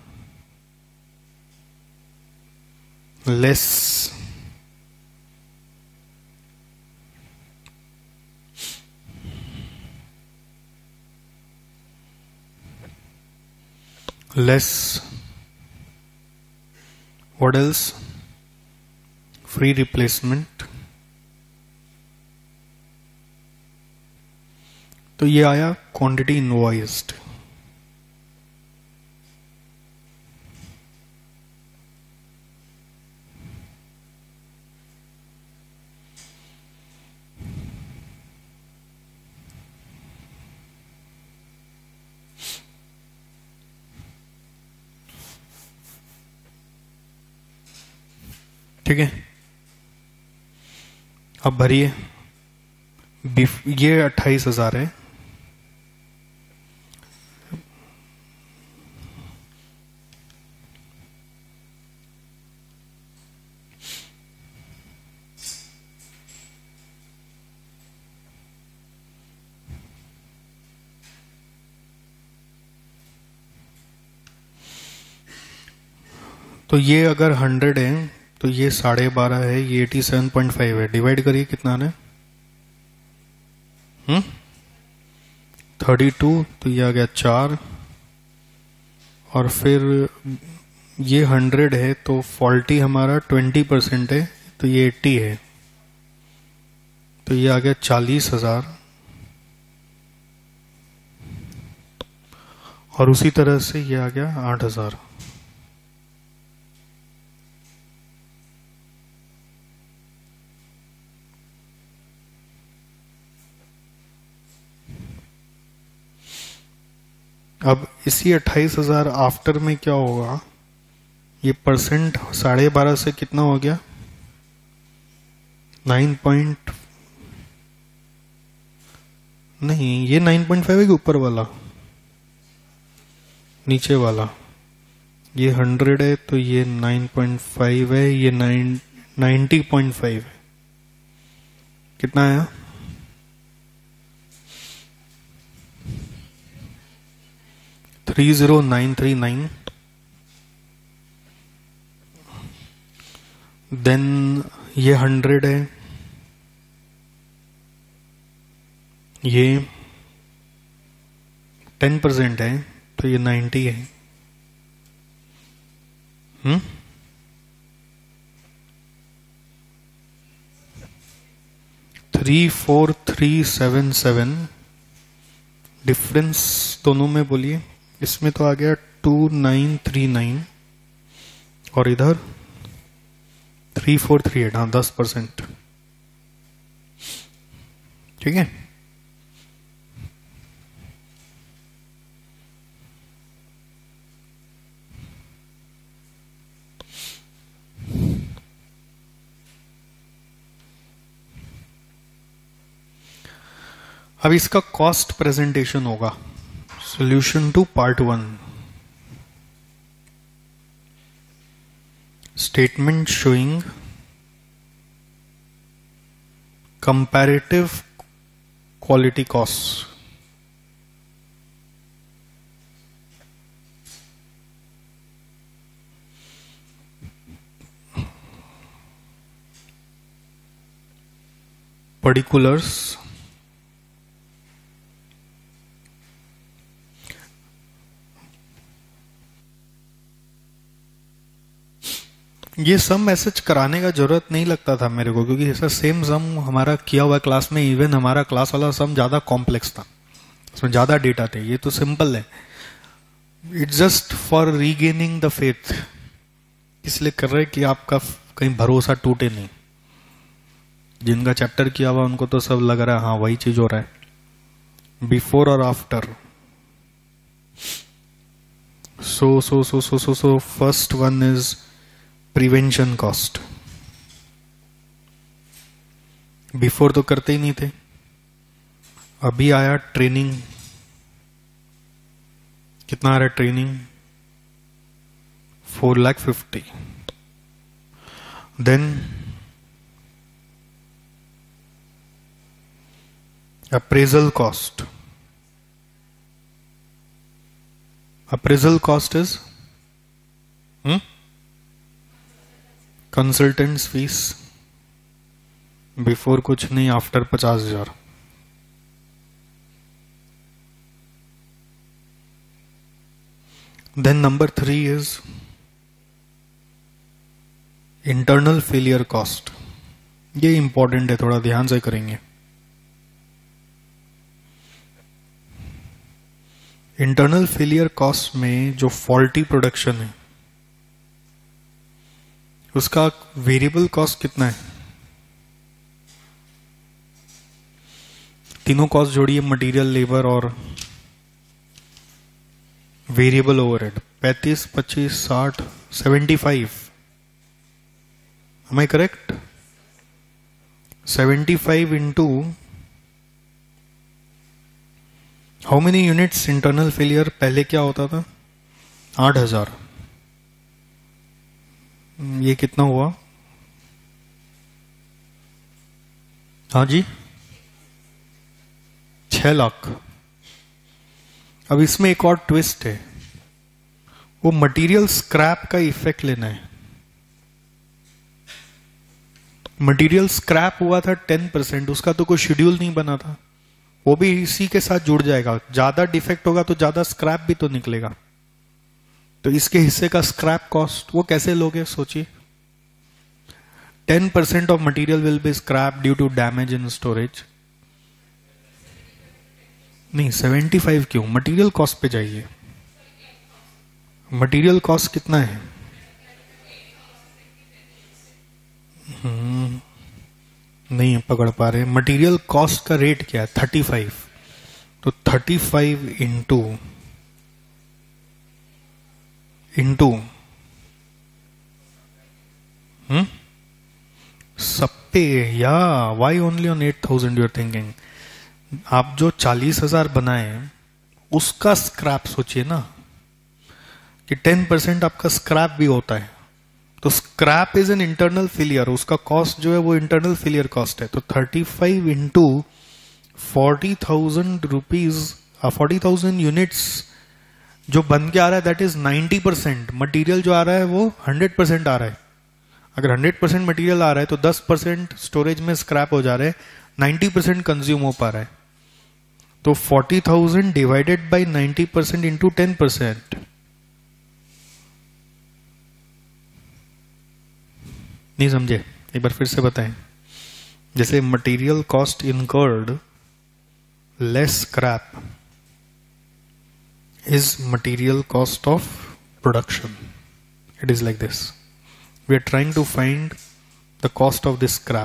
less less, what else, free replacement। तो ये आया क्वांटिटी इनवॉइस्ड। ठीक है, अब भरिए। ये अट्ठाईस हजार है, तो ये अगर हंड्रेड है तो ये साढ़े बारह है, ये एटी सेवन पॉइंट फाइव है। डिवाइड करिए कितना है, हम्म थर्टी टू, तो ये आ गया चार। और फिर ये हंड्रेड है तो फॉल्टी हमारा ट्वेंटी परसेंट है, तो ये एट्टी है, तो ये आ गया चालीस हजार। और उसी तरह से ये आ गया आठ हजार। अब इसी अट्ठाईस हजार आफ्टर में क्या होगा, ये परसेंट साढ़े बारह से कितना हो गया, नाइन पॉइंट, नहीं ये नाइन पॉइंट फाइव है कि ऊपर वाला, नीचे वाला। ये हंड्रेड है तो ये नाइन पॉइंट फाइव है, ये नाइन नाइन्टी पॉइंट फाइव है। कितना आया, three zero nine three nine. Then ये हंड्रेड है, ये टेन परसेंट है तो ये नाइन्टी है। Hmm three four three seven seven, difference दोनों में बोलिए। इसमें तो आ गया टू नाइन थ्री नाइन और इधर थ्री फोर थ्री एट, हाँ दस परसेंट, ठीक है। अब इसका कॉस्ट प्रेजेंटेशन होगा। Solution to part one. Statement showing comparative quality cost. particulars ये सम मैसेज कराने का जरूरत नहीं लगता था मेरे को, क्योंकि ऐसा सेम सम हमारा किया हुआ क्लास में, इवन हमारा क्लास वाला सम ज्यादा कॉम्प्लेक्स था, उसमें ज्यादा डेटा थे। ये तो सिंपल है, it's just for regaining the faith, इसलिए कर रहे कि आपका कहीं भरोसा टूटे नहीं। जिनका चैप्टर किया हुआ उनको तो सब लग रहा है हाँ वही चीज हो रहा है। बिफोर और after, so so so so so so first one is prevention cost. Before तो करते ही नहीं थे, अभी आया ट्रेनिंग। कितना आ रहा है training? Four lakh fifty. Then appraisal cost. Appraisal cost is consultants fees. Before कुछ नहीं, आफ्टर पचास हजार। Then number three is internal failure cost. ये इंपॉर्टेंट है, थोड़ा ध्यान से करेंगे। इंटरनल फेलियर कॉस्ट में जो फॉल्टी प्रोडक्शन है उसका वेरिएबल कॉस्ट कितना है? तीनों कॉस्ट जोड़िए, मटेरियल, लेबर और वेरिएबल ओवरहेड। पैंतीस, पच्चीस, साठ, seventy five. Am I correct? Seventy five into how many units internal failure? पहले क्या होता था? आठ हजार। ये कितना हुआ? हाँ जी, छह लाख। अब इसमें एक और ट्विस्ट है, वो मटेरियल स्क्रैप का इफेक्ट लेना है। मटेरियल स्क्रैप हुआ था टेन परसेंट, उसका तो कोई शेड्यूल नहीं बना था, वो भी इसी के साथ जुड़ जाएगा। ज्यादा डिफेक्ट होगा तो ज्यादा स्क्रैप भी तो निकलेगा, तो इसके हिस्से का स्क्रैप कॉस्ट वो कैसे लोगे? सोचिए, ten percent of material will be scrap due to damage in storage. नहीं, सेवेंटी फाइव क्यों? मटेरियल कॉस्ट पे जाइए। मटेरियल कॉस्ट कितना है? हम्म नहीं पकड़ पा रहे। मटेरियल कॉस्ट का रेट क्या है? Thirty five. तो thirty five into into hmm सब पे, या why only on eight thousand you're thinking? आप जो चालीस हजार बनाए उसका स्क्रैप सोचिए ना, कि टेन परसेंट आपका स्क्रैप भी होता है, तो scrap is an internal failure, उसका कॉस्ट जो है वो इंटरनल फेलियर कॉस्ट है। तो thirty five into forty thousand rupees, forty thousand units जो बन के आ रहा है, that is ninety percent. Material जो आ रहा है वो हंड्रेड परसेंट आ रहा है। अगर हंड्रेड परसेंट मटीरियल आ रहा है तो दस परसेंट स्टोरेज में स्क्रैप हो जा रहे हैं, नाइन्टी परसेंट कंज्यूम हो पा रहा है। तो forty thousand divided by ninety percent into ten percent, नहीं समझे? एक बार फिर से बताएं। जैसे material cost incurred less scrap is material cost of production. It is like this. We are trying to find the cost of this scrap.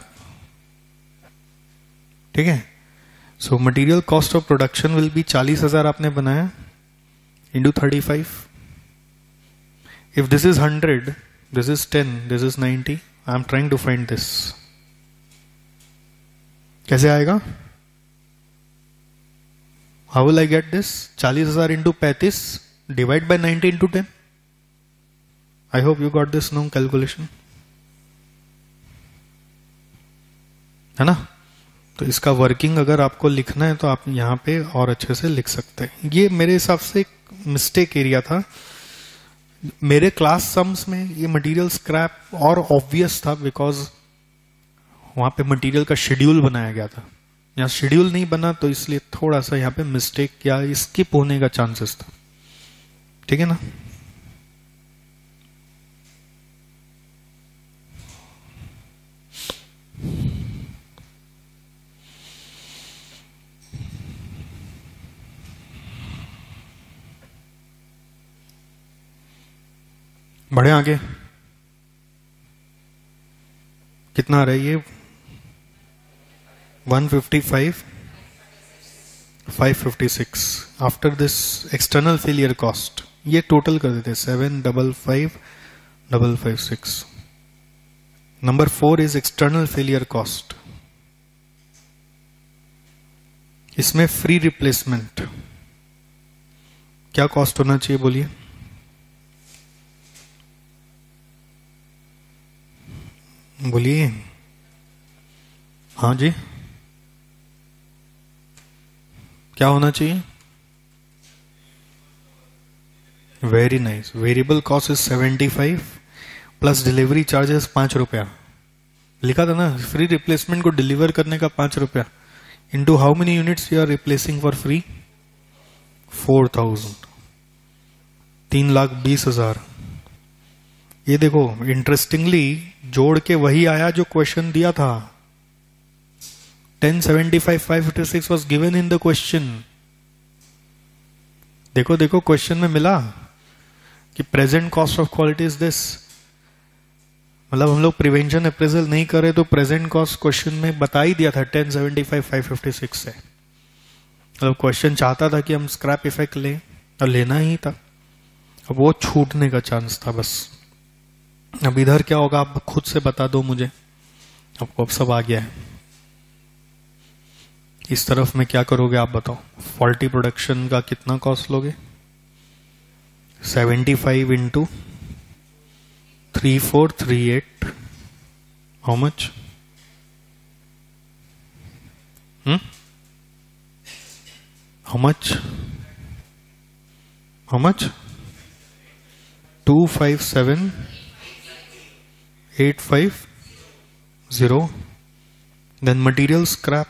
ठीक है? So material cost of production will be चालीस हजार आपने बनाया into thirty-five. If this is one hundred, this is ten, this is ninety. I am trying to find this. कैसे आएगा? How will I get this? चालीस हजार into पैंतीस divide by ninety into ten. I hope you got this no calculation. है ना? तो इसका वर्किंग अगर आपको लिखना है तो आप यहाँ पे और अच्छे से लिख सकते हैं. ये मेरे हिसाब से एक मिस्टेक एरिया था. मेरे क्लास सम्स में ये मटेरियल स्क्रैप और ऑब्वियस था बिकॉज वहां पे मटेरियल का शेड्यूल बनाया गया था. यहाँ शेड्यूल नहीं बना तो इसलिए थोड़ा सा यहाँ पे मिस्टेक या स्किप होने का चांसेस था. ठीक है ना? बढ़े आगे. कितना आ रहा है ये? one fifty-five, five fifty-six. After this external failure cost ये टोटल कर देते seven double five double five six. Number four is external failure cost. इसमें फ्री रिप्लेसमेंट क्या कॉस्ट होना चाहिए बोलिए? बोलिए. हाँ जी, क्या होना चाहिए? Very nice. Variable cost is seventy five plus delivery charges पांच रुपया. लिखा था ना फ्री रिप्लेसमेंट को डिलीवर करने का पांच रुपया. Into how many units you are replacing for free? Four thousand. तीन लाख बीस हजार. ये देखो इंटरेस्टिंगली जोड़ के वही आया जो क्वेश्चन दिया था. ten seventy-five five fifty-six was given in the question. देखो देखो क्वेश्चन में मिला कि present cost of quality is this. मतलब हम लोग प्रिवेंशन अप्रेजल नहीं करे तो प्रेजेंट कॉस्ट क्वेश्चन में बता ही दिया था ten seventy-five five fifty-six से. मतलब क्वेश्चन चाहता था कि हम स्क्रैप इफेक्ट लें और लेना ही था. अब वो छूटने का चांस था बस. अब इधर क्या होगा आप खुद से बता दो मुझे. आपको अब सब आ गया है. इस तरफ में क्या करोगे आप बताओ? फॉल्टी प्रोडक्शन का कितना कॉस्ट लोगे? Seventy five into three four three eight. How much? Hmm how much? How much? Two five seven eight five zero. Then material scrap.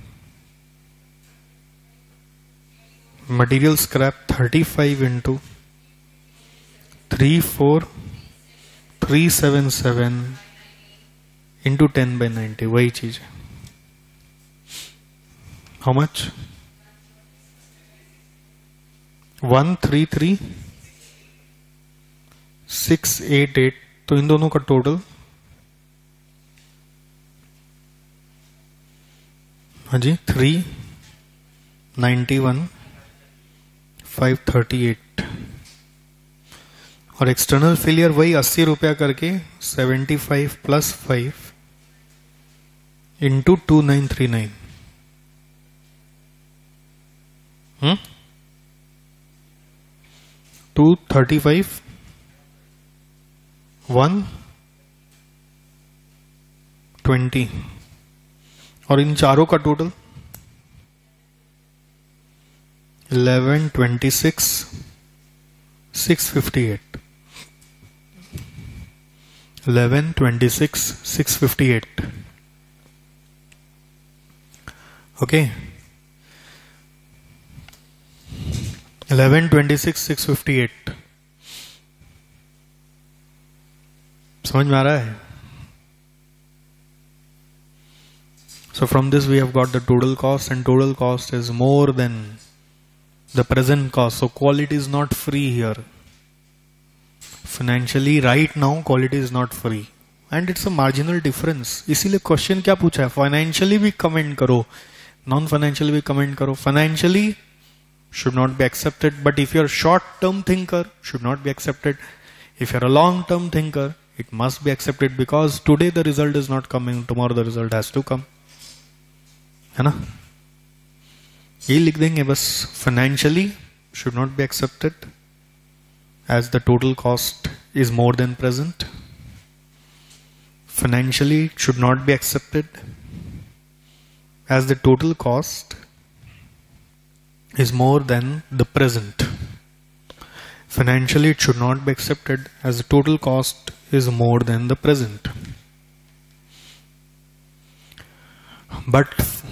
Material scrap thirty-five into three four three seven seven into ten by ninety. वही चीज है. How much? one three three six eight eight. तो इन दोनों का टोटल हाँ जी three ninety one five thirty eight. और एक्सटर्नल फेलियर वही अस्सी रुपया करके seventy five plus five into two nine three nine. Hmm two thirty five one twenty. और इन चारों का total eleven twenty six six fifty eight. Eleven twenty six six fifty eight. Okay eleven twenty six six fifty eight. समझ में आ रहा है? So from this we have got the total cost, and total cost is more than the present cost. So quality is not free here. Financially right now quality is not free and it's a marginal difference. इसीलिए क्वेश्चन क्या पूछा है, फाइनेंशियली भी कमेंट करो, नॉन फाइनेंशियली भी कमेंट करो. Financially should not be accepted, but if you're short term thinker should not be accepted. If you're a long term thinker it must be accepted because today the result is not coming, tomorrow the result has to come, है ना. ये लिख देंगे बस. Financially should not be accepted as the total cost is more than present. Financially should not be accepted as the total cost is more than the present. Financially it should not be accepted as the total cost is more than the present. But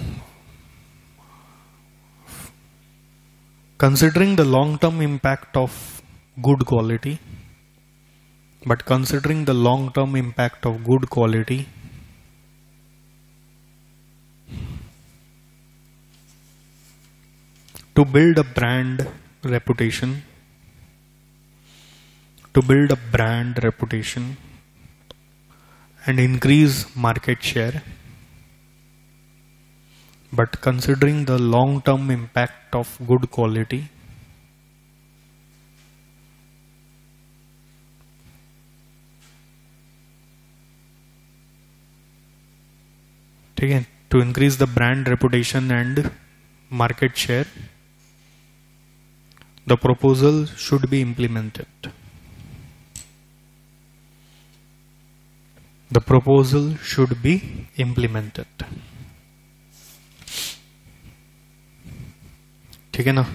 considering the long-term impact of good quality, but considering the long-term impact of good quality, to build a brand reputation, to build a brand reputation and increase market share, but considering the long-term impact of good quality, ठीक है, to increase the brand reputation and market share, the proposal should be implemented. The proposal should be implemented. ठीक है ना.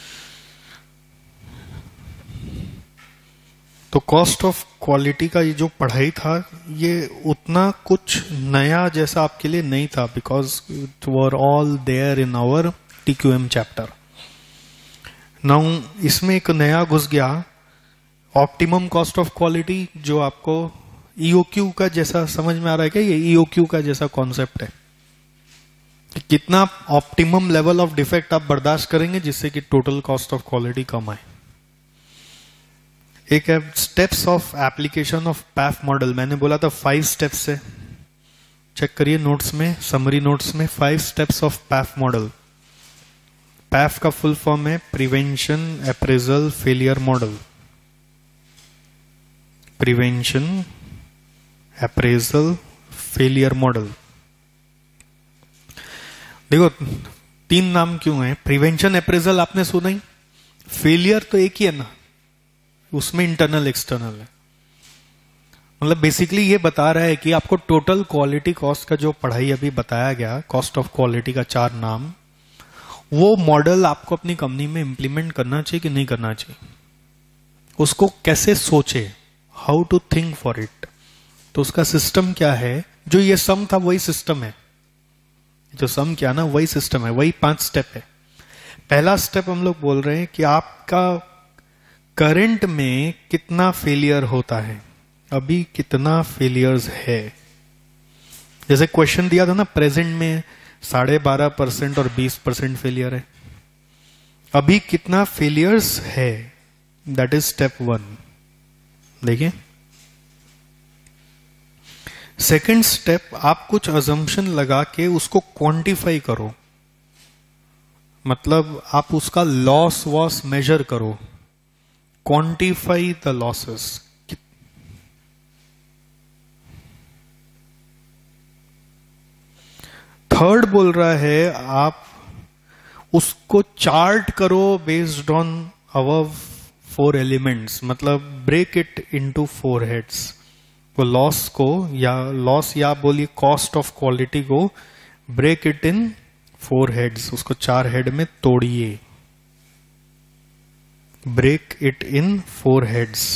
तो कॉस्ट ऑफ क्वालिटी का ये जो पढ़ाई था ये उतना कुछ नया जैसा आपके लिए नहीं था, because it were all there in our TQM chapter. Now इसमें एक नया घुस गया, ऑप्टिमम कॉस्ट ऑफ क्वालिटी, जो आपको ईओक्यू का जैसा समझ में आ रहा है क्या? ये ईओक्यू का जैसा कॉन्सेप्ट है. कितना ऑप्टिमम लेवल ऑफ डिफेक्ट आप बर्दाश्त करेंगे जिससे कि टोटल कॉस्ट ऑफ क्वालिटी कम आए. एक है steps of application of PAF model. मैंने बोला था फाइव स्टेप्स है, चेक करिए नोट्स में, समरी नोट्स में, five steps of PAF model. PAF का फुल फॉर्म है prevention appraisal failure model. Prevention appraisal failure model. देखो तीन नाम क्यों है? प्रिवेंशन अप्रेजल आपने सुना ही, फेलियर तो एक ही है ना, उसमें इंटरनल एक्सटर्नल है. मतलब बेसिकली ये बता रहा है कि आपको टोटल क्वालिटी कॉस्ट का जो पढ़ाई अभी बताया गया, कॉस्ट ऑफ क्वालिटी का चार नाम, वो मॉडल आपको अपनी कंपनी में इंप्लीमेंट करना चाहिए कि नहीं करना चाहिए, उसको कैसे सोचे, how to think for it. तो उसका सिस्टम क्या है? जो ये सम था वही सिस्टम है, जो सम क्या ना वही सिस्टम है, वही पांच स्टेप है. पहला स्टेप हम लोग बोल रहे हैं कि आपका करंट में कितना फेलियर होता है, अभी कितना फेलियर्स है. जैसे क्वेश्चन दिया था ना, प्रेजेंट में साढ़े बारह परसेंट और बीस परसेंट फेलियर है, अभी कितना फेलियर्स है, दैट इज स्टेप वन. देखिए सेकेंड स्टेप, आप कुछ अजम्पशन लगा के उसको क्वांटिफाई करो, मतलब आप उसका लॉस वॉस मेजर करो, क्वांटिफाई द लॉसेस. थर्ड बोल रहा है आप उसको चार्ट करो based on our four elements, मतलब break it into four heads. वो लॉस को या लॉस या बोलिए कॉस्ट ऑफ क्वालिटी को break it in four heads, उसको चार हेड में तोड़िए. Break it in four heads.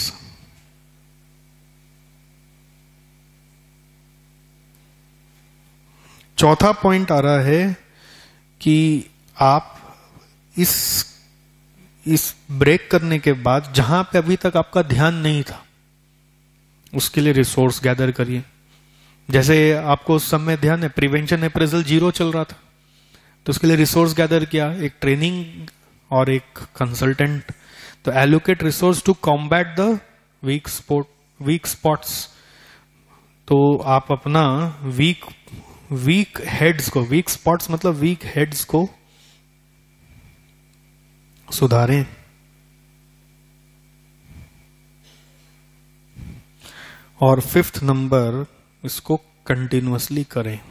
चौथा पॉइंट आ रहा है कि आप इस इस ब्रेक करने के बाद जहां पे अभी तक आपका ध्यान नहीं था उसके लिए रिसोर्स गैदर करिए. जैसे आपको उस समय ध्यान है प्रिवेंशन अप्रेजल जीरो चल रहा था, तो उसके लिए रिसोर्स गैदर किया, एक ट्रेनिंग और एक कंसल्टेंट, तो allocate resource to combat the weak spot weak spots. तो आप अपना वीक वीक हेड्स को, वीक स्पॉट्स मतलब वीक हेड्स को सुधारें। और फिफ्थ नंबर, इसको कंटिन्यूअसली करें।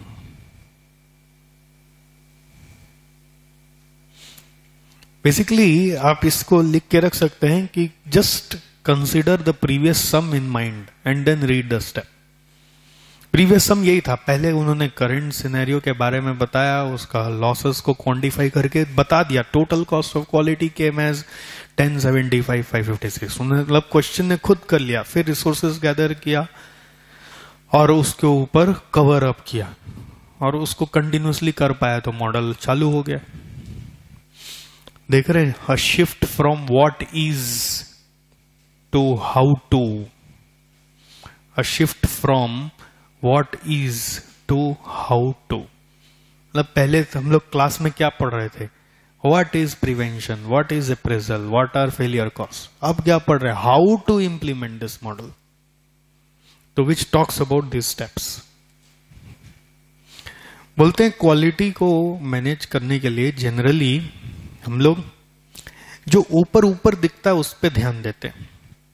बेसिकली आप इसको लिख के रख सकते हैं कि just consider the previous sum in mind and then read the step. Previous sum यही था, पहले उन्होंने करंट सिनेरियो के बारे में बताया, उसका लॉसेस को क्वांटिफाई करके बता दिया। Total cost of quality came as ten seventy five five fifty six, मतलब क्वेश्चन ने खुद कर लिया। फिर रिसोर्सेज गैदर किया और उसके ऊपर कवर अप किया और उसको कंटिन्यूअसली कर पाया तो मॉडल चालू हो गया। देख रहे हैं, a shift from what is to how to, a shift from what is to how to. मतलब पहले हम लोग क्लास में क्या पढ़ रहे थे, what is prevention, what is appraisal, what are failure cost. अब क्या पढ़ रहे हैं, how to implement this model, तो which talks about this steps. बोलते हैं क्वालिटी को मैनेज करने के लिए जनरली हम लोग जो ऊपर ऊपर दिखता है उस पर ध्यान देते हैं।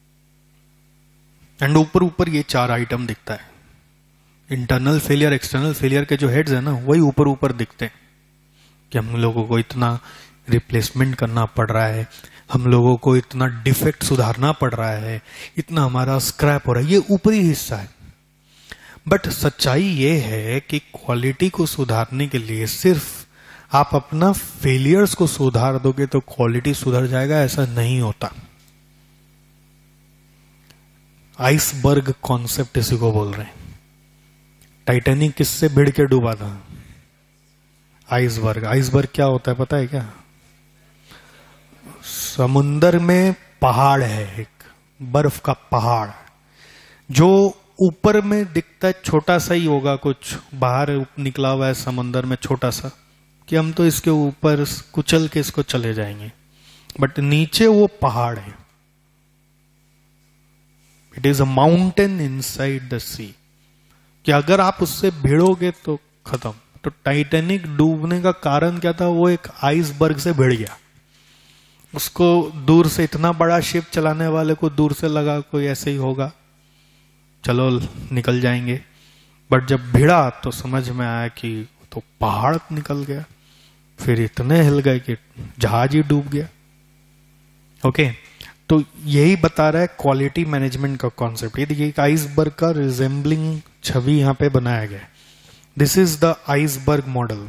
एंड ऊपर ऊपर ये चार आइटम दिखता है, इंटरनल फेलियर, एक्सटर्नल फेलियर के जो हेड्स है ना, वही ऊपर ऊपर दिखते हैं कि हम लोगों को इतना रिप्लेसमेंट करना पड़ रहा है, हम लोगों को इतना डिफेक्ट सुधारना पड़ रहा है, इतना हमारा स्क्रैप हो रहा है, ये ऊपरी हिस्सा है। बट सच्चाई ये है कि क्वालिटी को सुधारने के लिए सिर्फ आप अपना फेलियर्स को सुधार दोगे तो क्वालिटी सुधर जाएगा, ऐसा नहीं होता। आइसबर्ग कॉन्सेप्ट इसी को बोल रहे हैं। टाइटैनिक किससे भिड़ के डूबा था, आइसबर्ग। आइसबर्ग क्या होता है पता है क्या, समुंदर में पहाड़ है, एक बर्फ का पहाड़ जो ऊपर में दिखता है छोटा सा ही होगा, कुछ बाहर निकला हुआ है समंदर में छोटा सा, कि हम तो इसके ऊपर कुचल के इसको चले जाएंगे, बट नीचे वो पहाड़ है। It is a mountain inside the sea, कि अगर आप उससे भिड़ोगे तो खत्म। तो टाइटैनिक डूबने का कारण क्या था, वो एक आइसबर्ग से भिड़ गया। उसको दूर से, इतना बड़ा शिप चलाने वाले को दूर से लगा कोई ऐसे ही होगा, चलो निकल जाएंगे। बट जब भिड़ा तो समझ में आया कि तो पहाड़ निकल गया, फिर इतने हिल गए कि जहाज ही डूब गया। ओके, तो यही बता रहा है क्वालिटी मैनेजमेंट का कॉन्सेप्ट। ये देखिए, एक आइसबर्ग का रिजेंबलिंग छवि यहां पे बनाया गया। This is the iceberg model,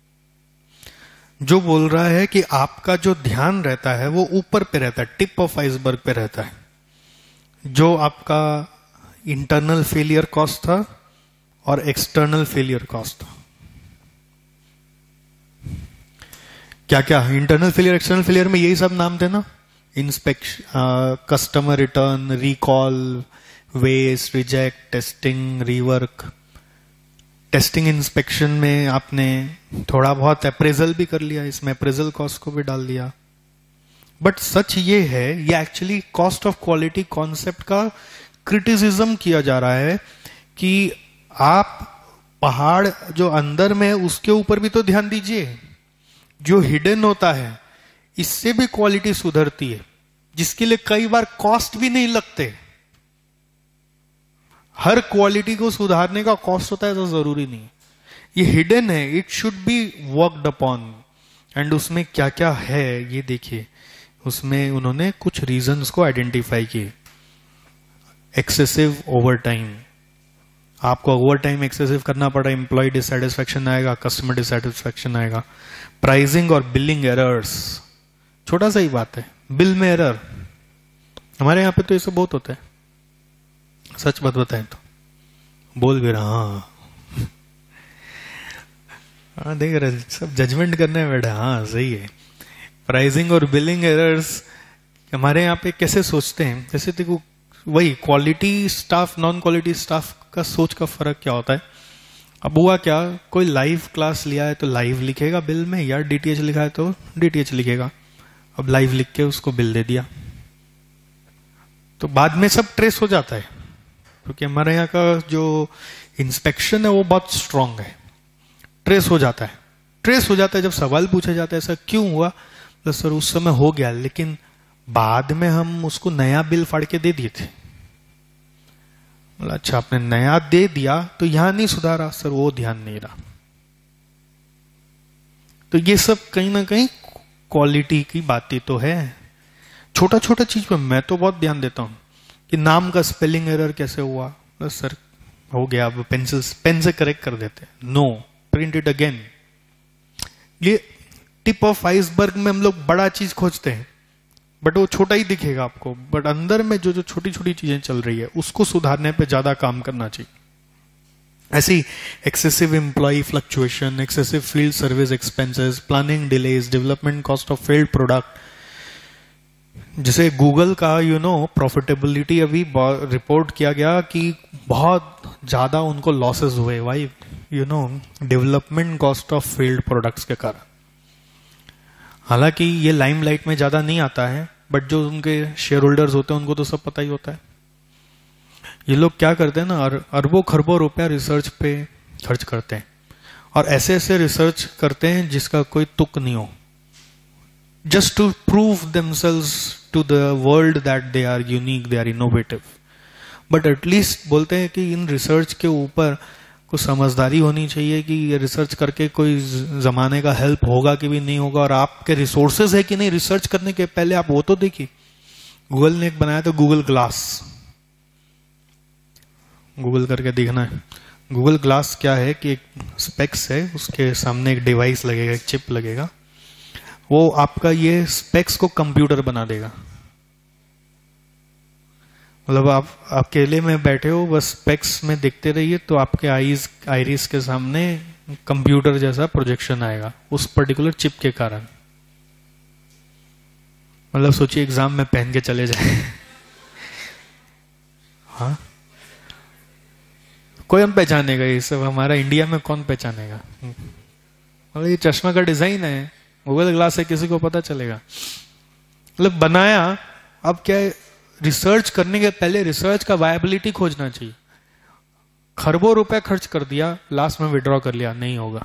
जो बोल रहा है कि आपका जो ध्यान रहता है वो ऊपर पे रहता है, टिप ऑफ आइसबर्ग पे रहता है। जो आपका इंटरनल फेलियर कॉस्ट था और एक्सटर्नल फेलियर कॉस्ट था। क्या क्या इंटरनल फेलियर, एक्सटर्नल फेलियर में यही सब नाम थे ना, inspection, customer return, recall, waste, reject, testing, rework. Testing inspection में आपने थोड़ा बहुत अप्रेजल भी कर लिया, इसमें अप्रेजल कॉस्ट को भी डाल दिया। बट सच ये है, ये actually cost of quality concept का क्रिटिसिज्म किया जा रहा है कि आप पहाड़ जो अंदर में है उसके ऊपर भी तो ध्यान दीजिए, जो हिडन होता है इससे भी क्वालिटी सुधरती है, जिसके लिए कई बार कॉस्ट भी नहीं लगते। हर क्वालिटी को सुधारने का कॉस्ट होता है तो जरूरी नहीं, ये हिडन है, it should be worked upon. And उसमें क्या क्या है ये देखिए, उसमें उन्होंने कुछ रीजंस को आइडेंटिफाई किए। एक्सेसिव ओवर टाइम, आपको ओवर टाइम एक्सेसिव करना पड़ा, एम्प्लॉय डिससेटिस्फैक्शन आएगा, कस्टमर डिससेटिस्फैक्शन आएगा। प्राइसिंग और बिलिंग एरर्स, छोटा सा ही बात है, बिल में एरर, हमारे यहाँ पे तो ये सब बहुत होता है, सच बात बताएं तो बोल भी रहा। हाँ हाँ देख रहे, सब जजमेंट करने में बैठा, हाँ सही है। प्राइसिंग और बिलिंग एरर्स हमारे यहाँ पे कैसे सोचते हैं, जैसे देखो वही quality staff, non quality staff का सोच का फर्क क्या होता है। अब हुआ क्या, कोई लाइव क्लास लिया है तो लाइव लिखेगा बिल में, या डीटीएच लिखा है तो डीटीएच लिखेगा। अब लाइव लिख के उसको बिल दे दिया, तो बाद में सब ट्रेस हो जाता है, क्योंकि हमारे यहाँ का जो इंस्पेक्शन है वो बहुत स्ट्रांग है, ट्रेस हो जाता है। ट्रेस हो जाता है जब सवाल पूछा जाता है ऐसा क्यों हुआ, तो सर उस समय हो गया, लेकिन बाद में हम उसको नया बिल फाड़ के दे दिए थे। बोला अच्छा आपने नया दे दिया तो यहां नहीं सुधारा, सर वो ध्यान नहीं रहा। तो ये सब कहीं ना कहीं क्वालिटी की बातें तो है। छोटा छोटा चीज पे मैं तो बहुत ध्यान देता हूं कि नाम का स्पेलिंग एरर कैसे हुआ, बस सर हो गया, अब पेंसिल पेन से करेक्ट कर देते हैं, नो प्रिंट इट अगेन। ये टिप ऑफ आइसबर्ग में हम लोग बड़ा चीज खोजते हैं, बट वो छोटा ही दिखेगा आपको, बट अंदर में जो जो छोटी छोटी चीजें चल रही है उसको सुधारने पे ज्यादा काम करना चाहिए। ऐसी excessive employee fluctuation, excessive field service expenses, planning delays, development cost of failed product, जैसे गूगल का यू नो प्रॉफिटेबिलिटी अभी रिपोर्ट किया गया कि बहुत ज्यादा उनको लॉसेस हुए, why you know development cost of failed products के कारण। हालांकि ये लाइमलाइट में ज्यादा नहीं आता है, बट जो उनके शेयर होल्डर्स होते हैं उनको तो सब पता ही होता है। ये लोग क्या करते हैं ना, अरबों खरबों रुपया रिसर्च पे खर्च करते हैं, और ऐसे ऐसे रिसर्च करते हैं जिसका कोई तुक नहीं हो, just to prove themselves to the world that they are unique, they are innovative. But at least बोलते हैं कि इन रिसर्च के ऊपर कुछ समझदारी होनी चाहिए कि ये रिसर्च करके कोई जमाने का हेल्प होगा कि भी नहीं होगा, और आपके रिसोर्सेज है कि नहीं रिसर्च करने के पहले आप वो तो देखिए। गूगल ने एक बनाया था गूगल ग्लास, गूगल करके देखना है। गूगल ग्लास क्या है कि एक स्पेक्स है, उसके सामने एक डिवाइस लगेगा, एक चिप लगेगा, वो आपका ये स्पेक्स को कंप्यूटर बना देगा। मतलब आप अकेले में बैठे हो, बस स्पेक्स में देखते रहिए तो आपके आईज आइरिस के सामने कंप्यूटर जैसा प्रोजेक्शन आएगा उस पर्टिकुलर चिप के कारण। मतलब सोचिए एग्जाम में पहन के चले जाए हाँ, कोई हम पहचानेगा ये सब, हमारा इंडिया में कौन पहचानेगा। मतलब ये चश्मा का डिजाइन है, गूगल ग्लास है, किसी को पता चलेगा। मतलब बनाया, अब क्या है, रिसर्च करने के पहले रिसर्च का वायबिलिटी खोजना चाहिए। खरबों रुपए खर्च कर दिया, लास्ट में विड्रॉ कर लिया, नहीं होगा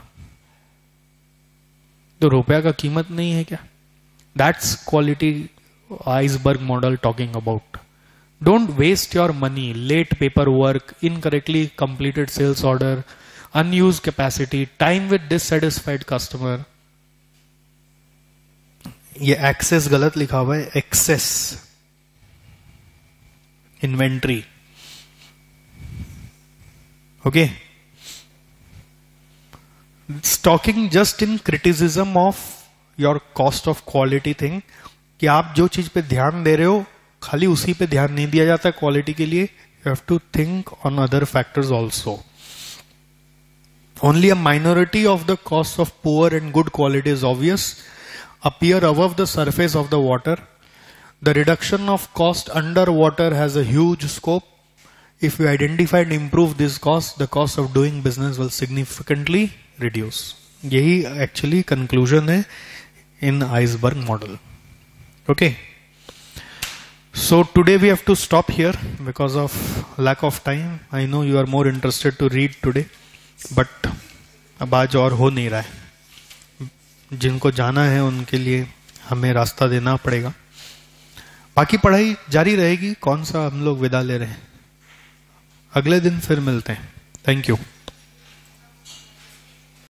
तो रुपया का कीमत नहीं है क्या? That's quality iceberg model talking about. Don't waste your money, late paper work, incorrectly completed sales order, unused capacity, time with dissatisfied customer. ये एक्सेस गलत लिखा हुआ है, excess inventory, okay. Stocking just in criticism of your cost of quality thing, कि आप जो चीज पे ध्यान दे रहे हो खाली उसी पे ध्यान नहीं दिया जाता क्वालिटी के लिए, you have to think on other factors also. Only a minority of the cost of poor and good quality is obvious appear above the surface of the water. The reduction of cost underwater has a huge scope. If you identify and improve this cost, the cost of doing business will significantly reduce. यही actually conclusion है in iceberg model. Okay. So today we have to stop here because of lack of time. I know you are more interested to read today, but अब आज और हो नहीं रहा है। जिनको जाना है उनके लिए हमें रास्ता देना पड़ेगा। बाकी पढ़ाई जारी रहेगी। कौन सा हम लोग विदा ले रहे हैं, अगले दिन फिर मिलते हैं। Thank you.